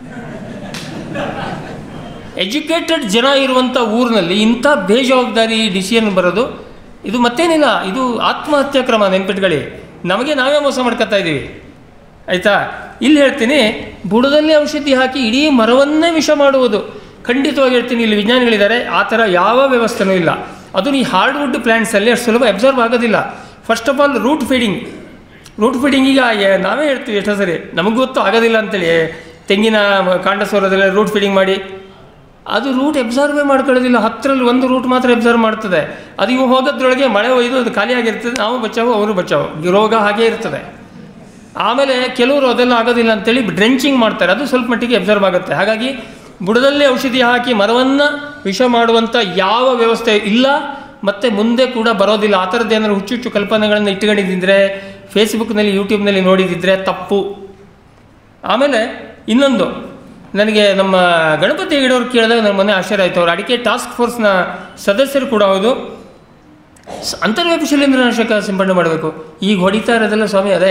ಎಜುಕೇಟೆಡ್ ಜನ ಇರುವಂಥ ಊರಿನಲ್ಲಿ ಇಂಥ ಬೇಜವಾಬ್ದಾರಿ ಡಿಸಿಷನ್ ಬರೋದು, ಇದು ಮತ್ತೇನಿಲ್ಲ, ಇದು ಆತ್ಮಹತ್ಯಾ ಕ್ರಮ. ನೆನ್ಪಿಟ್ಕೊಳ್ಳಿ, ನಮಗೆ ನಾವೇ ಮೋಸ ಮಾಡ್ಕೊತಾ ಇದ್ದೀವಿ, ಆಯಿತಾ. ಇಲ್ಲಿ ಹೇಳ್ತೀನಿ, ಬುಡದಲ್ಲಿ ಔಷಧಿ ಹಾಕಿ ಇಡೀ ಮರವನ್ನೇ ವಿಷ ಮಾಡುವುದು. ಖಂಡಿತವಾಗಿ ಹೇಳ್ತೀನಿ, ಇಲ್ಲಿ ವಿಜ್ಞಾನಿಗಳಿದ್ದಾರೆ, ಆ ಥರ ಯಾವ ವ್ಯವಸ್ಥೆನೂ ಇಲ್ಲ. ಅದು ಈ ಹಾರ್ಡ್ವುಡ್ ಪ್ಲ್ಯಾಂಟ್ಸಲ್ಲಿ ಅಷ್ಟು ಸುಲಭ ಅಬ್ಸರ್ವ್ ಆಗೋದಿಲ್ಲ. ಫಸ್ಟ್ ಆಫ್ ಆಲ್ ರೂಟ್ ಫೀಡಿಂಗಿಗೆ ನಾವೇ ಹೇಳ್ತೀವಿ ಎಷ್ಟೋ ಸರಿ, ನಮಗೂ ಗೊತ್ತು ಆಗೋದಿಲ್ಲ ಅಂತೇಳಿ. ತೆಂಗಿನ ಕಾಂಡ ಸೋರೋದ್ರಲ್ಲಿ ರೂಟ್ ಫೀಡಿಂಗ್ ಮಾಡಿ, ಅದು ರೂಟ್ ಅಬ್ಸರ್ವೇ ಮಾಡ್ಕೊಳ್ಳೋದಿಲ್ಲ. 10ರಲ್ಲಿ 1 ರೂಟ್ ಮಾತ್ರ ಅಬ್ಸರ್ವ್ ಮಾಡ್ತದೆ. ಅದು ಇವು ಹೋಗೋದ್ರೊಳಗೆ ಮಳೆ ಒಯ್ದು ಅದು ಖಾಲಿಯಾಗಿರ್ತದೆ. ನಾವು ಬಚಾವು, ಅವರು ಬಚಾವು, ರೋಗ ಹಾಗೇ ಇರ್ತದೆ. ಆಮೇಲೆ ಕೆಲವರು ಅದೆಲ್ಲ ಆಗೋದಿಲ್ಲ ಅಂತೇಳಿ ಡ್ರೆಂಚಿಂಗ್ ಮಾಡ್ತಾರೆ, ಅದು ಸ್ವಲ್ಪ ಮಟ್ಟಿಗೆ ಅಬ್ಸರ್ವ್ ಆಗುತ್ತೆ. ಹಾಗಾಗಿ ಬುಡದಲ್ಲಿ ಔಷಧಿ ಹಾಕಿ ಮರವನ್ನು ವಿಷ ಮಾಡುವಂಥ ಯಾವ ವ್ಯವಸ್ಥೆ ಇಲ್ಲ, ಮತ್ತು ಮುಂದೆ ಕೂಡ ಬರೋದಿಲ್ಲ. ಆ ಥರದ್ದು ಏನಾದ್ರು ಹುಚ್ಚು ಕಲ್ಪನೆಗಳನ್ನು ಇಟ್ಕೊಂಡಿದ್ದಿದ್ರೆ, ಫೇಸ್ಬುಕ್ನಲ್ಲಿ, ಯೂಟ್ಯೂಬ್ನಲ್ಲಿ ನೋಡಿದ್ದಿದ್ರೆ ತಪ್ಪು. ಆಮೇಲೆ ಇನ್ನೊಂದು, ನನಗೆ ನಮ್ಮ ಗಣಪತಿ ಹೆಗಡೆಯವ್ರು ಕೇಳಿದಾಗ ನನ್ನ ಮೊನ್ನೆ ಆಶ್ಚರ್ಯ ಆಯಿತು. ಅವರು ಅಡಿಕೆ ಟಾಸ್ಕ್ ಫೋರ್ಸ್ನ ಸದಸ್ಯರು ಕೂಡ ಹೌದು. ಅಂತರ್ವ್ಯಾಪಿ ಶಿಲೀಂಧ್ರನಾಶಕ ಸಿಂಪಡಣೆ ಮಾಡಬೇಕು. ಈಗ ಹೊಡಿತಾ ಇರೋದೆಲ್ಲ ಸ್ವಾಮಿ ಅದೇ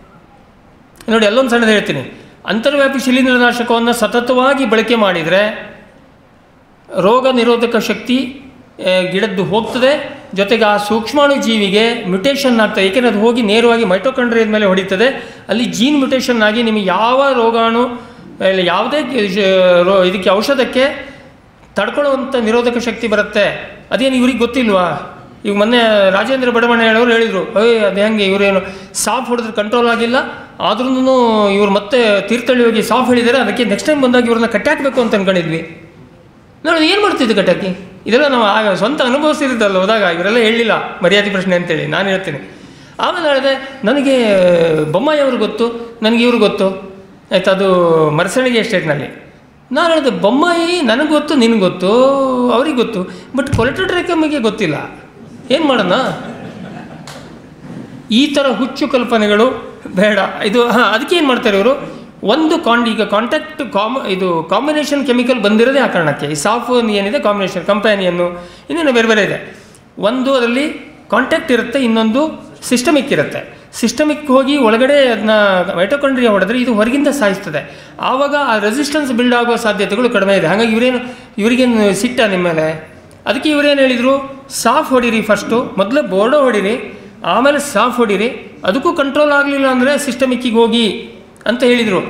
ನೋಡಿ. ಅಲ್ಲೊಂದು ಸಣ್ಣದು ಹೇಳ್ತೀನಿ, ಅಂತರ್ವ್ಯಾಪಿ ಶಿಲೀಂಧ್ರನಾಶಕವನ್ನು ಸತತವಾಗಿ ಬಳಕೆ ಮಾಡಿದರೆ ರೋಗ ನಿರೋಧಕ ಶಕ್ತಿ ಗಿಡದ್ದು ಹೋಗ್ತದೆ. ಜೊತೆಗೆ ಆ ಸೂಕ್ಷ್ಮಾಣು ಜೀವಿಗೆ ಮ್ಯುಟೇಷನ್ ಆಗ್ತದೆ. ಏಕೆಂದರೆ ಅದು ಹೋಗಿ ನೇರವಾಗಿ ಮೈಟೋಕಾಂಡ್ರಿಯದ ಮೇಲೆ ಹೊಡಿತದೆ. ಅಲ್ಲಿ ಜೀನ್ ಮ್ಯುಟೇಷನ್ ಆಗಿ ನಿಮಗೆ ಯಾವ ರೋಗಾಣು ಇಲ್ಲ ಯಾವುದೇ ಇದಕ್ಕೆ ಔಷಧಕ್ಕೆ ತಡ್ಕೊಳ್ಳುವಂಥ ನಿರೋಧಕ ಶಕ್ತಿ ಬರುತ್ತೆ. ಅದೇನು ಇವ್ರಿಗೆ ಗೊತ್ತಿಲ್ವಾ? ಈಗ ಮೊನ್ನೆ ರಾಜೇಂದ್ರ ಬಡಮಣ್ಣ ಹೇಳೋರು ಹೇಳಿದರು, ಅದು ಹೆಂಗೆ ಇವರೇನು ಸಾಫ್ ಹೊಡೆದ್ರೆ ಕಂಟ್ರೋಲ್ ಆಗಿಲ್ಲ, ಆದ್ರೂ ಇವ್ರು ಮತ್ತೆ ತೀರ್ಥಹಳ್ಳಿ ಹೋಗಿ ಸಾಫ್ ಹೇಳಿದ್ದಾರೆ, ಅದಕ್ಕೆ ನೆಕ್ಸ್ಟ್ ಟೈಮ್ ಬಂದಾಗ ಇವ್ರನ್ನ ಕಟ್ಟಾಕಬೇಕು ಅಂತ ಅಂದ್ಕೊಂಡಿದ್ವಿ. ನೋಡಿ ಏನು ಮಾಡ್ತಿದ್ದೆ ಕಟ್ಟಾಕಿ. ಇದೆಲ್ಲ ನಾವು ಆಗ ಸ್ವಂತ ಅನುಭವಿಸಿರ್ತಲ್ಲ ಹೋದಾಗ ಇವರೆಲ್ಲ ಹೇಳಲಿಲ್ಲ ಮರ್ಯಾದೆ ಪ್ರಶ್ನೆ ಅಂತೇಳಿ. ನಾನು ಹೇಳ್ತೀನಿ. ಆಮೇಲೆ ಹೇಳಿದೆ, ನನಗೆ ಬೊಮ್ಮಾಯಿ ಅವ್ರಿಗೆ ಗೊತ್ತು, ನನಗೆ ಇವ್ರಿಗೆ ಗೊತ್ತು, ಆಯ್ತು, ಅದು ಮರಸಣಿಗೆ ಎಸ್ಟೇಟ್ನಲ್ಲಿ. ನಾನು ಹೇಳಿದೆ, ಬೊಮ್ಮಾಯಿ ನನಗೆ ಗೊತ್ತು, ನಿನಗೆ ಗೊತ್ತು, ಅವ್ರಿಗೆ ಗೊತ್ತು, ಬಟ್ ಕೊಲೆಟ್ರೋಟ್ರೈಕಮ್ಮಿಗೆ ಗೊತ್ತಿಲ್ಲ. ಏನು ಮಾಡೋಣ? ಈ ಥರ ಹುಚ್ಚು ಕಲ್ಪನೆಗಳು ಬೇಡ. ಇದು ಅದಕ್ಕೆ ಏನು ಮಾಡ್ತಾರೆ ಇವರು, ಒಂದು ಈಗ ಇದು ಕಾಂಬಿನೇಷನ್ ಕೆಮಿಕಲ್ ಬಂದಿರೋದೇ ಆ ಕಾರಣಕ್ಕೆ. ಈ ಸಾಫ್ ಏನಿದೆ ಕಾಂಬಿನೇಷನ್, ಕಂಪ್ಯಾನಿಯನ್ನು, ಇನ್ನೇನು ಬೇರೆ ಬೇರೆ ಇದೆ. ಒಂದು ಅದರಲ್ಲಿ ಕಾಂಟ್ಯಾಕ್ಟ್ ಇರುತ್ತೆ, ಇನ್ನೊಂದು ಸಿಸ್ಟಮಿಕ್ ಇರುತ್ತೆ. ಸಿಸ್ಟಮಿಕ್ ಹೋಗಿ ಒಳಗಡೆ ಅದನ್ನ ಮೈಟೊಕಾಂಡ್ರಿಯಾ ಹೊಡೆದ್ರೆ ಇದು ಹೊರಗಿಂದ ಸಾಯಿಸ್ತದೆ. ಆವಾಗ ಆ ರೆಸಿಸ್ಟೆನ್ಸ್ ಬಿಲ್ಡ್ ಆಗುವ ಸಾಧ್ಯತೆಗಳು ಕಡಿಮೆ ಇದೆ. ಹಾಗಾಗಿ ಇವರಿಗೇನು ಸಿಟ್ಟ ನಿಮ್ಮ ಮೇಲೆ? ಅದಕ್ಕೆ ಇವರೇನು ಹೇಳಿದರು, ಸಾಫ್ ಹೊಡೀರಿ, ಫಸ್ಟು ಮೊದಲೇ ಬೋರ್ಡೋ ಹೊಡೀರಿ, ಆಮೇಲೆ ಸಾಫ್ ಹೊಡೀರಿ, ಅದಕ್ಕೂ ಕಂಟ್ರೋಲ್ ಆಗಲಿಲ್ಲ ಅಂದರೆ ಸಿಸ್ಟಮಿಕ್ಕಿಗೆ ಹೋಗಿ ಅಂತ ಹೇಳಿದರು.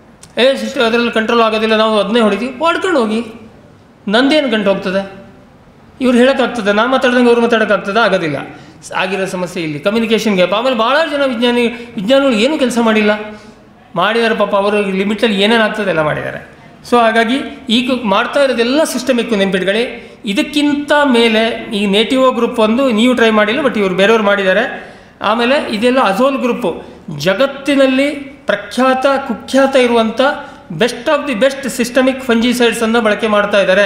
ಅದರಲ್ಲಿ ಕಂಟ್ರೋಲ್ ಆಗೋದಿಲ್ಲ, ನಾವು ಅದನ್ನೇ ಹೊಡಿತೀವಿ, ಹೊಡ್ಕೊಂಡು ಹೋಗಿ, ನಂದೇನು ಗಂಟು ಹೋಗ್ತದೆ? ಇವ್ರು ಹೇಳೋಕ್ಕಾಗ್ತದೆ, ನಾನು ಮಾತಾಡ್ದಂಗೆ ಅವ್ರು ಮಾತಾಡೋಕ್ಕಾಗ್ತದೆ? ಆಗೋದಿಲ್ಲ. ಆಗಿರೋ ಸಮಸ್ಯೆ ಇಲ್ಲಿ ಕಮ್ಯುನಿಕೇಷನ್ ಗ್ಯಾಪ್. ಆಮೇಲೆ ಭಾಳ ಜನ ವಿಜ್ಞಾನಿಗಳು ಏನೂ ಕೆಲಸ ಮಾಡಿದ್ದಾರೆ ಪಾಪ, ಅವರು ಲಿಮಿಟಲ್ಲಿ ಏನೇನು ಆಗ್ತದೆ ಎಲ್ಲ ಮಾಡಿದ್ದಾರೆ. ಸೊ ಹಾಗಾಗಿ ಈಗ ಮಾಡ್ತಾ ಇರೋದೆಲ್ಲ ಸಿಸ್ಟಮಿಕ್ಕು, ನೆನ್ಪಿಟ್ಕೊಳ್ಳಿ. ಇದಕ್ಕಿಂತ ಮೇಲೆ ಈ ನೇಟಿವೋ ಗ್ರೂಪ್ ಒಂದು ನೀವು ಟ್ರೈ ಮಾಡಿಲ್ಲ, ಬಟ್ ಇವರು ಬೇರೆಯವ್ರು ಮಾಡಿದ್ದಾರೆ. ಆಮೇಲೆ ಇದೆಲ್ಲ ಅಜೋಲ್ ಗ್ರೂಪು, ಜಗತ್ತಿನಲ್ಲಿ ಪ್ರಖ್ಯಾತ ಕುಖ್ಯಾತ ಇರುವಂಥ best of the best systemic ಫಂಜಿಸೈಡ್ಸನ್ನು ಬಳಕೆ ಮಾಡ್ತಾ ಇದ್ದಾರೆ.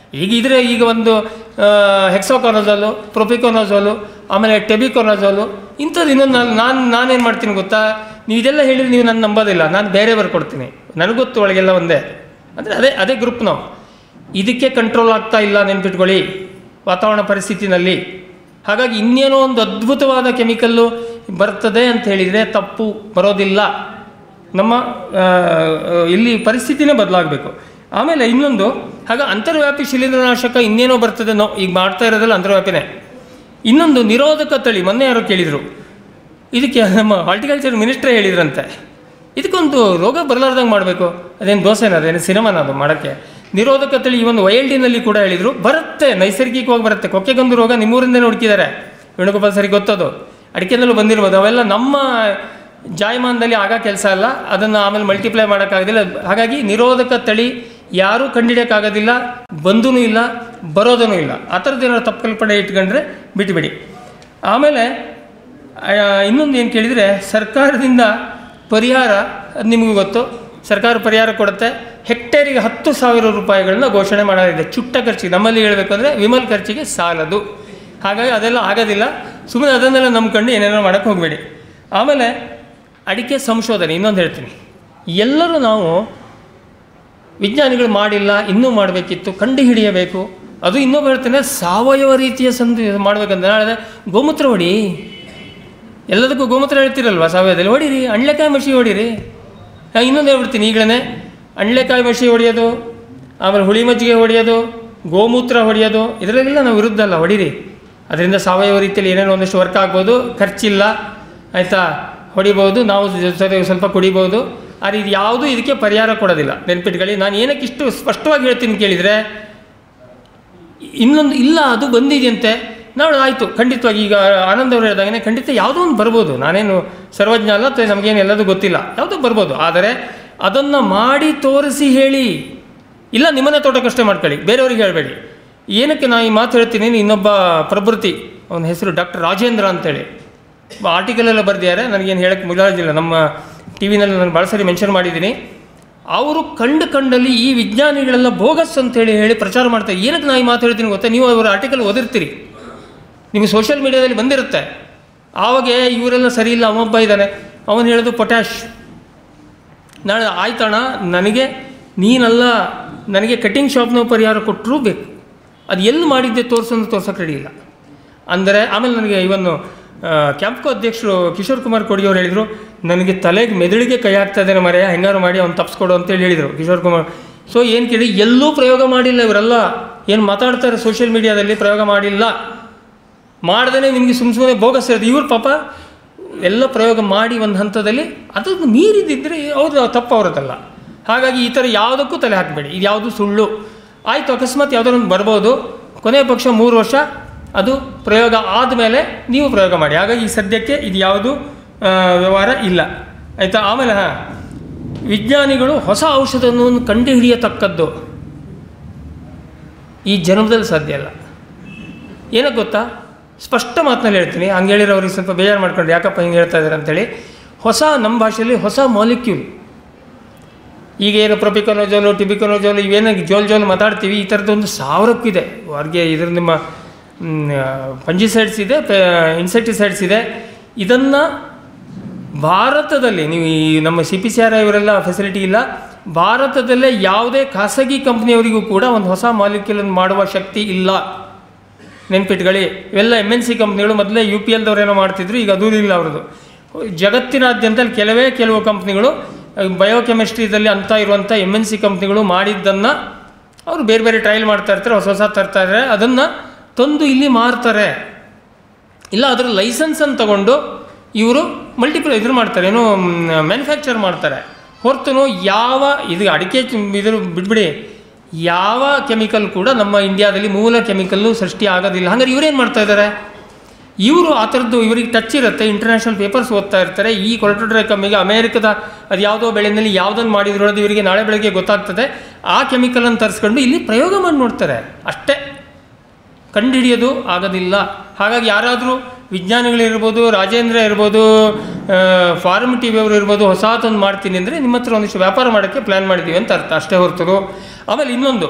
ಈಗ ಒಂದು ಹೆಕ್ಸಾಕೊನಜೋಲು, ಪ್ರೊಪಿಕೊನಜೋಲು, ಆಮೇಲೆ ಟೆಬಿಕೊನಜೋಲು, ಇಂಥದ್ದು ಇನ್ನೊಂದು ನಾನೇನು ಮಾಡ್ತೀನಿ ಗೊತ್ತಾ? ನೀವು ಇದೆಲ್ಲ ಹೇಳಿದ್ರೆ ನೀವು ನನ್ನ ನಂಬೋದಿಲ್ಲ, ನಾನು ಬೇರೆ ಬರ್ಕೊಡ್ತೀನಿ, ನನಗೆ ಗೊತ್ತು ಒಳಗೆಲ್ಲ ಒಂದೇ. ಅಂದರೆ ಅದೇ ಗ್ರೂಪ್ ನಾವು. ಇದಕ್ಕೆ ಕಂಟ್ರೋಲ್ ಆಗ್ತಾ ಇಲ್ಲ, ನೆನ್ಪಿಟ್ಕೊಳ್ಳಿ, ವಾತಾವರಣ ಪರಿಸ್ಥಿತಿನಲ್ಲಿ. ಹಾಗಾಗಿ ಇನ್ನೇನೋ ಒಂದು ಅದ್ಭುತವಾದ ಕೆಮಿಕಲ್ಲು ಬರ್ತದೆ ಅಂತ ಹೇಳಿದರೆ ತಪ್ಪು, ಬರೋದಿಲ್ಲ. ನಮ್ಮ ಇಲ್ಲಿ ಪರಿಸ್ಥಿತಿನೇ ಬದಲಾಗಬೇಕು. ಆಮೇಲೆ ಇನ್ನೊಂದು, ಹಾಗೆ ಅಂತರ್ವ್ಯಾಪಿ ಶಿಲೀಂಧ್ರನಾಶಕ ಇನ್ನೇನೋ ಬರ್ತದೆ, ಈಗ ಮಾಡ್ತಾ ಇರೋದಲ್ಲ ಅಂತರ್ವ್ಯಾಪಿನೇ. ಇನ್ನೊಂದು ನಿರೋಧಕ ತಳಿ, ಮೊನ್ನೆ ಯಾರೋ ಕೇಳಿದರು, ಇದಕ್ಕೆ ನಮ್ಮ ಹಾರ್ಟಿಕಲ್ಚರ್ ಮಿನಿಸ್ಟ್ರೇ ಹೇಳಿದ್ರಂತೆ, ಇದಕ್ಕೊಂದು ರೋಗ ಬರಲಾರ್ದಂಗೆ ಮಾಡಬೇಕು. ಅದೇನು ದೋಸೆನ, ಅದೇನು ಸಿನಿಮಾನ ಅದು ಮಾಡೋಕ್ಕೆ? ನಿರೋಧಕ ತಳಿ ಇವನು YLD ಕೂಡ ಹೇಳಿದರು, ಬರುತ್ತೆ, ನೈಸರ್ಗಿಕವಾಗಿ ಬರುತ್ತೆ. ಕೊಕ್ಕೆಗೊಂದು ರೋಗ ನಿಮ್ಮೂರಿಂದನೇ ಹುಡುಕಿದ್ದಾರೆ, ವೇಣುಗೋಪಾಲ್ ಸರಿ ಗೊತ್ತದು, ಅಡಿಕೆನಲ್ಲೂ ಬಂದಿರ್ಬೋದು. ಅವೆಲ್ಲ ನಮ್ಮ ಜಾಯಮಾನದಲ್ಲಿ ಆಗ ಕೆಲಸ ಅಲ್ಲ, ಅದನ್ನು ಆಮೇಲೆ ಮಲ್ಟಿಪ್ಲೈ ಮಾಡೋಕ್ಕಾಗೋದಿಲ್ಲ. ಹಾಗಾಗಿ ನಿರೋಧಕ ತಳಿ ಯಾರೂ ಕಂಡುಹಿಡಿಯೋಕ್ಕಾಗೋದಿಲ್ಲ, ಬಂದೂ ಇಲ್ಲ, ಬರೋದೂ ಇಲ್ಲ. ಆ ಥರದ್ದು ಏನಾದ್ರು ತಪ್ಪು ಕಲ್ಪನೆ ಇಟ್ಕೊಂಡ್ರೆ ಬಿಟ್ಟುಬಿಡಿ. ಆಮೇಲೆ ಇನ್ನೊಂದು ಏನು ಕೇಳಿದರೆ, ಸರ್ಕಾರದಿಂದ ಪರಿಹಾರ, ಅದು ನಿಮಗೂ ಗೊತ್ತು, ಸರ್ಕಾರ ಪರಿಹಾರ ಕೊಡುತ್ತೆ. ಹೆಕ್ಟೇರಿಗೆ 10,000 ರೂಪಾಯಿಗಳನ್ನ ಘೋಷಣೆ ಮಾಡಲಾಗಿದೆ, ಚುಟ್ಟ ಖರ್ಚಿಗೆ. ನಮ್ಮಲ್ಲಿ ಹೇಳಬೇಕು ಅಂದರೆ ವಿಮಲ್ ಖರ್ಚಿಗೆ ಸಾಲದು. ಹಾಗಾಗಿ ಅದೆಲ್ಲ ಆಗೋದಿಲ್ಲ. ಸುಮ್ಮನೆ ಅದನ್ನೆಲ್ಲ ನಂಬ್ಕೊಂಡು ಏನೇನೋ ಮಾಡೋಕ್ಕೆ ಹೋಗಬೇಡಿ. ಆಮೇಲೆ ಅಡಿಕೆ ಸಂಶೋಧನೆ, ಇನ್ನೊಂದು ಹೇಳ್ತೀನಿ, ಎಲ್ಲರೂ ನಾವು ವಿಜ್ಞಾನಿಗಳು ಮಾಡಿಲ್ಲ, ಇನ್ನೂ ಮಾಡಬೇಕಿತ್ತು, ಕಂಡು ಹಿಡಿಯಬೇಕು. ಅದು ಇನ್ನೊಬ್ಬ ಹೇಳ್ತಾನೆ, ಸಾವಯವ ರೀತಿಯ ಮಾಡಬೇಕಂದ್ರೆ ನಾಳೆ ಗೋಮೂತ್ರ ಹೊಡಿ, ಎಲ್ಲದಕ್ಕೂ ಗೋಮೂತ್ರ ಹೇಳ್ತಿರಲ್ವ, ಸಾವಯವದಲ್ಲಿ ಹೊಡೀರಿ, ಅಣ್ಲೆಕಾಯಿ ಮಸಿ ಹೊಡೀರಿ. ಇನ್ನೊಂದು ಹೇಳ್ಬಿಡ್ತೀನಿ ಈಗಲೇ, ಅಣ್ಲೆಕಾಯಿ ಮಸಿ ಹೊಡೆಯೋದು, ಆಮೇಲೆ ಹುಳಿ ಮಜ್ಜಿಗೆ ಹೊಡೆಯೋದು, ಗೋಮೂತ್ರ ಹೊಡೆಯೋದು, ಇದರಲ್ಲೆಲ್ಲ ನಾವು ವಿರುದ್ಧ ಅಲ್ಲ, ಹೊಡೀರಿ. ಅದರಿಂದ ಸಾವಯವ ರೀತಿಯಲ್ಲಿ ಏನೇನೋ ಒಂದಷ್ಟು ವರ್ಕ್ ಆಗ್ಬೋದು, ಖರ್ಚಿಲ್ಲ, ಆಯಿತಾ, ಹೊಡಿಬೋದು, ನಾವು ಸ್ವಲ್ಪ ಕುಡಿಬೋದು. ಆ ರೀತಿ ಯಾವುದೂ ಇದಕ್ಕೆ ಪರಿಹಾರ ಕೊಡೋದಿಲ್ಲ, ನೆನ್ಪಿಟ್ಕೊಳ್ಳಿ. ನಾನು ಏನಕ್ಕೆ ಇಷ್ಟು ಸ್ಪಷ್ಟವಾಗಿ ಹೇಳ್ತೀನಿ ಕೇಳಿದರೆ, ಇನ್ನೊಂದು ಇಲ್ಲ, ಅದು ಬಂದಿದೆಯಂತೆ, ನಾವು ಆಯಿತು, ಖಂಡಿತವಾಗಿ ಈಗ ಆನಂದ್ ಅವರು ಹೇಳಿದಾಗೇ ಖಂಡಿತ ಯಾವುದೋ ಒಂದು ಬರ್ಬೋದು. ನಾನೇನು ಸರ್ವಜ್ಞ ಅಲ್ಲ, ಅಥವಾ ನಮಗೇನು ಎಲ್ಲದೂ ಗೊತ್ತಿಲ್ಲ, ಯಾವುದೋ ಬರ್ಬೋದು. ಆದರೆ ಅದನ್ನು ಮಾಡಿ ತೋರಿಸಿ ಹೇಳಿ. ಇಲ್ಲ ನಿಮ್ಮನ್ನೇ ತೋಟಕ್ಕಷ್ಟೇ ಮಾಡ್ಕೊಳ್ಳಿ, ಬೇರೆಯವ್ರಿಗೆ ಹೇಳಬೇಡಿ. ಏನಕ್ಕೆ ನಾನು ಈ ಮಾತು ಹೇಳ್ತೀನಿ, ಇನ್ನೊಬ್ಬ ಪ್ರವೃತ್ತಿ, ಅವನ ಹೆಸರು ಡಾಕ್ಟರ್ ರಾಜೇಂದ್ರ ಅಂತೇಳಿ, ಆರ್ಟಿಕಲೆಲ್ಲ ಬರೆದಿದ್ದಾರೆ, ನನಗೇನು ಹೇಳೋಕ್ಕೆ ಮುಗಿದಿಲ್ಲ, ನಮ್ಮ ಟಿ ವಿನಲ್ಲಿ ನಾನು ಭಾಳ ಸರಿ ಮೆನ್ಷನ್ ಮಾಡಿದ್ದೀನಿ. ಅವರು ಕಂಡಲ್ಲಿ ಈ ವಿಜ್ಞಾನಿಗಳೆಲ್ಲ ಬೋಗಸ್ ಅಂತೇಳಿ ಪ್ರಚಾರ ಮಾಡ್ತಾರೆ. ಏನಕ್ಕೆ ನಾನು ಈ ಮಾತು ಹೇಳ್ತೀನಿ ಗೊತ್ತಾ? ನೀವು ಅವರ ಆರ್ಟಿಕಲ್ ಓದಿರ್ತೀರಿ, ನಿಮಗೆ ಸೋಷಿಯಲ್ ಮೀಡಿಯಾದಲ್ಲಿ ಬಂದಿರುತ್ತೆ. ಆವಾಗ ಇವರೆಲ್ಲ ಸರಿ ಇಲ್ಲ, ಅವನೊಬ್ಬ ಇದ್ದಾನೆ, ಅವನು ಹೇಳೋದು ಪೊಟ್ಯಾಶ್. ನಾಳೆ ಆಯ್ತಣ್ಣ, ನೀನಲ್ಲ, ನನಗೆ ಕಟಿಂಗ್ ಶಾಪ್ನ ಪರಿಹಾರ ಕೊಟ್ಟರೂ ಬೇಕು, ಅದು ಎಲ್ಲಿ ಮಾಡಿದ್ದೆ ತೋರ್ಸೋಕ್ಕೆ ರೆಡಿ ಇಲ್ಲ ಅಂದರೆ. ಆಮೇಲೆ ನನಗೆ ಇವನ್ನು ಕ್ಯಾಂಪ್ಕೋ ಅಧ್ಯಕ್ಷರು ಕಿಶೋರ್ ಕುಮಾರ್ ಕೊಡಿಯವರು ಹೇಳಿದರು, ನನಗೆ ತಲೆಗೆ ಮೆದುಳಿಗೆ ಕೈ ಆಗ್ತಾ ಇದ್ದೇನೆ ಮರೆಯ, ಹೆಂಗಾರು ಮಾಡಿ ಅವ್ನು ತಪ್ಪಿಸ್ಕೊಡು ಅಂತೇಳಿ ಹೇಳಿದರು ಕಿಶೋರ್ ಕುಮಾರ್. ಸೊ ಏನು ಕೇಳಿ, ಎಲ್ಲೂ ಪ್ರಯೋಗ ಮಾಡಿಲ್ಲ ಇವರೆಲ್ಲ, ಏನು ಮಾತಾಡ್ತಾರೆ ಸೋಷಿಯಲ್ ಮೀಡಿಯಾದಲ್ಲಿ, ಪ್ರಯೋಗ ಮಾಡಿಲ್ಲ. ಮಾಡ್ದೇ ನಿಮಗೆ ಸುಮ್ಮನೆ ಬೋಗಸ್ ಇರೋದು. ಇವ್ರು ಪಾಪ ಎಲ್ಲ ಪ್ರಯೋಗ ಮಾಡಿ ಒಂದು ಹಂತದಲ್ಲಿ ಅದನ್ನು ಮೀರಿದಿದ್ದರೆ ಅವ್ರು ತಪ್ಪು ಅವ್ರದ್ದಲ್ಲ. ಹಾಗಾಗಿ ಈ ಥರ ಯಾವುದಕ್ಕೂ ತಲೆ ಹಾಕಬೇಡಿ, ಇದು ಯಾವುದು ಸುಳ್ಳು. ಆಯಿತು, ಅಕಸ್ಮಾತ್ ಯಾವುದೋ ಬರ್ಬೋದು, ಕೊನೆಯ ಪಕ್ಷ 3 ವರ್ಷ ಅದು ಪ್ರಯೋಗ ಆದಮೇಲೆ ನೀವು ಪ್ರಯೋಗ ಮಾಡಿ. ಹಾಗಾಗಿ ಈ ಸದ್ಯಕ್ಕೆ ಇದು ಯಾವುದು ವ್ಯವಹಾರ ಇಲ್ಲ, ಆಯಿತಾ. ಆಮೇಲೆ ವಿಜ್ಞಾನಿಗಳು ಹೊಸ ಔಷಧವನ್ನು ಕಂಡುಹಿಡಿಯತಕ್ಕದ್ದು ಈ ಜನ್ಮದಲ್ಲಿ ಸಾಧ್ಯ ಇಲ್ಲ. ಏನಕ್ಕೆ ಗೊತ್ತಾ? ಸ್ಪಷ್ಟ ಮಾತಿನಲ್ಲಿ ಹೇಳ್ತೀನಿ, ಹಂಗೆ ಹೇಳಿರೋರಿಗೆ ಸ್ವಲ್ಪ ಬೇಜಾರು ಮಾಡ್ಕೊಂಡು ಯಾಕಪ್ಪ ಹಿಂಗೆ ಹೇಳ್ತಾ ಇದ್ದಾರೆ ಅಂಥೇಳಿ. ನಮ್ಮ ಭಾಷೆಯಲ್ಲಿ ಹೊಸ ಮಾಲಿಕ್ಯೂಲ್, ಈಗ ಏನು ಪ್ರೊಪಿಕೊನಜೋಲು, ಟಿಬಿಕೊನಜೋಲು, ಇವೇನು ಜೋಲ್ ಮಾತಾಡ್ತೀವಿ, ಈ ಥರದ್ದೊಂದು 1000 ಇದೆ ಹೊರಗೆ. ಇದ್ರ ನಿಮ್ಮ ಫಂಜಿಸೈಡ್ಸ್ ಇದೆ, ಇನ್ಸೆಕ್ಟಿಸೈಡ್ಸ್ ಇದೆ. ಇದನ್ನು ಭಾರತದಲ್ಲಿ ನೀವು ಈ ನಮ್ಮ CPCR ಇವರೆಲ್ಲ ಫೆಸಿಲಿಟಿ ಇಲ್ಲ, ಭಾರತದಲ್ಲೇ ಯಾವುದೇ ಖಾಸಗಿ ಕಂಪ್ನಿಯವರಿಗೂ ಕೂಡ ಒಂದು ಹೊಸ ಮಾಲಿಕ್ಯೂಲನ್ನು ಮಾಡುವ ಶಕ್ತಿ ಇಲ್ಲ, ನೆನ್ಪಿಟ್ಕೊಳ್ಳಿ. ಇವೆಲ್ಲ MNC ಕಂಪ್ನಿಗಳು. ಮೊದಲೇ UPLದವ್ರೇನೋ ಮಾಡ್ತಿದ್ರು, ಈಗ ಅದೂ ಇಲ್ಲ ಅವ್ರದ್ದು. ಜಗತ್ತಿನಾದ್ಯಂತ ಕೆಲವು ಕಂಪ್ನಿಗಳು ಬಯೋಕೆಮಿಸ್ಟ್ರಿದಲ್ಲಿ ಅಂತ ಇರುವಂಥ MNC ಕಂಪ್ನಿಗಳು ಮಾಡಿದ್ದನ್ನು ಅವರು ಬೇರೆ ಬೇರೆ ಟ್ರಯಲ್ ಮಾಡ್ತಾ ಇರ್ತಾರೆ, ಹೊಸ ತರ್ತಾ ಇದ್ದಾರೆ, ಅದನ್ನು ತಂದು ಇಲ್ಲಿ ಮಾರ್ತಾರೆ. ಇಲ್ಲ ಅದರ ಲೈಸೆನ್ಸನ್ನು ತಗೊಂಡು ಇವರು ಇದ್ರ ಮಾಡ್ತಾರೆ, ಏನೋ ಮ್ಯಾನುಫ್ಯಾಕ್ಚರ್ ಮಾಡ್ತಾರೆ. ಹೊರತು ಯಾವ ಇದು ಅಡಿಕೆ ಇದ್ರ ಬಿಟ್ಬಿಡಿ, ಯಾವ ಕೆಮಿಕಲ್ ಕೂಡ ನಮ್ಮ ಇಂಡಿಯಾದಲ್ಲಿ ಮೂಲ ಕೆಮಿಕಲ್ಲು ಸೃಷ್ಟಿ ಆಗೋದಿಲ್ಲ. ಹಾಗಾದ್ರೆ ಇವರೇನು ಮಾಡ್ತಾ ಇದ್ದಾರೆ? ಇವರು ಆ ಥರದ್ದು ಇವರಿಗೆ ಟಚ್ ಇರುತ್ತೆ, ಇಂಟರ್ನ್ಯಾಷನಲ್ ಪೇಪರ್ಸ್ ಓದ್ತಾ ಇರ್ತಾರೆ. ಈ ಕೊಲೆಸ್ಟ್ರಾಲ್ ಕಮ್ಮಿಗೆ ಅಮೇರಿಕದ ಅದು ಯಾವುದೋ ಬೆಳೆಯಲ್ಲಿ ಯಾವುದನ್ನು ಮಾಡಿದ್ರು ಅದು ಇವರಿಗೆ ನಾಳೆ ಬೆಳಗ್ಗೆ ಗೊತ್ತಾಗ್ತದೆ. ಆ ಕೆಮಿಕಲನ್ನು ತರಿಸ್ಕೊಂಡು ಇಲ್ಲಿ ಪ್ರಯೋಗ ಮಾಡಿ ನೋಡ್ತಾರೆ, ಅಷ್ಟೇ, ಕಂಡುಹಿಡಿಯೋದು ಆಗೋದಿಲ್ಲ. ಹಾಗಾಗಿ ಯಾರಾದರೂ ವಿಜ್ಞಾನಿಗಳಿರ್ಬೋದು, ರಾಜೇಂದ್ರ ಇರ್ಬೋದು, ಫಾರ್ಮ್ TV ಅವರು ಇರ್ಬೋದು, ಹೊಸತೊಂದು ಮಾಡ್ತೀನಿ ಅಂದರೆ ನಿಮ್ಮ ಹತ್ರ ಒಂದಿಷ್ಟು ವ್ಯಾಪಾರ ಮಾಡೋಕ್ಕೆ ಪ್ಲ್ಯಾನ್ ಮಾಡಿದ್ದೀವಿ ಅಂತ ಅರ್ಥ, ಅಷ್ಟೇ ಹೊರತು. ಆಮೇಲೆ ಇನ್ನೊಂದು,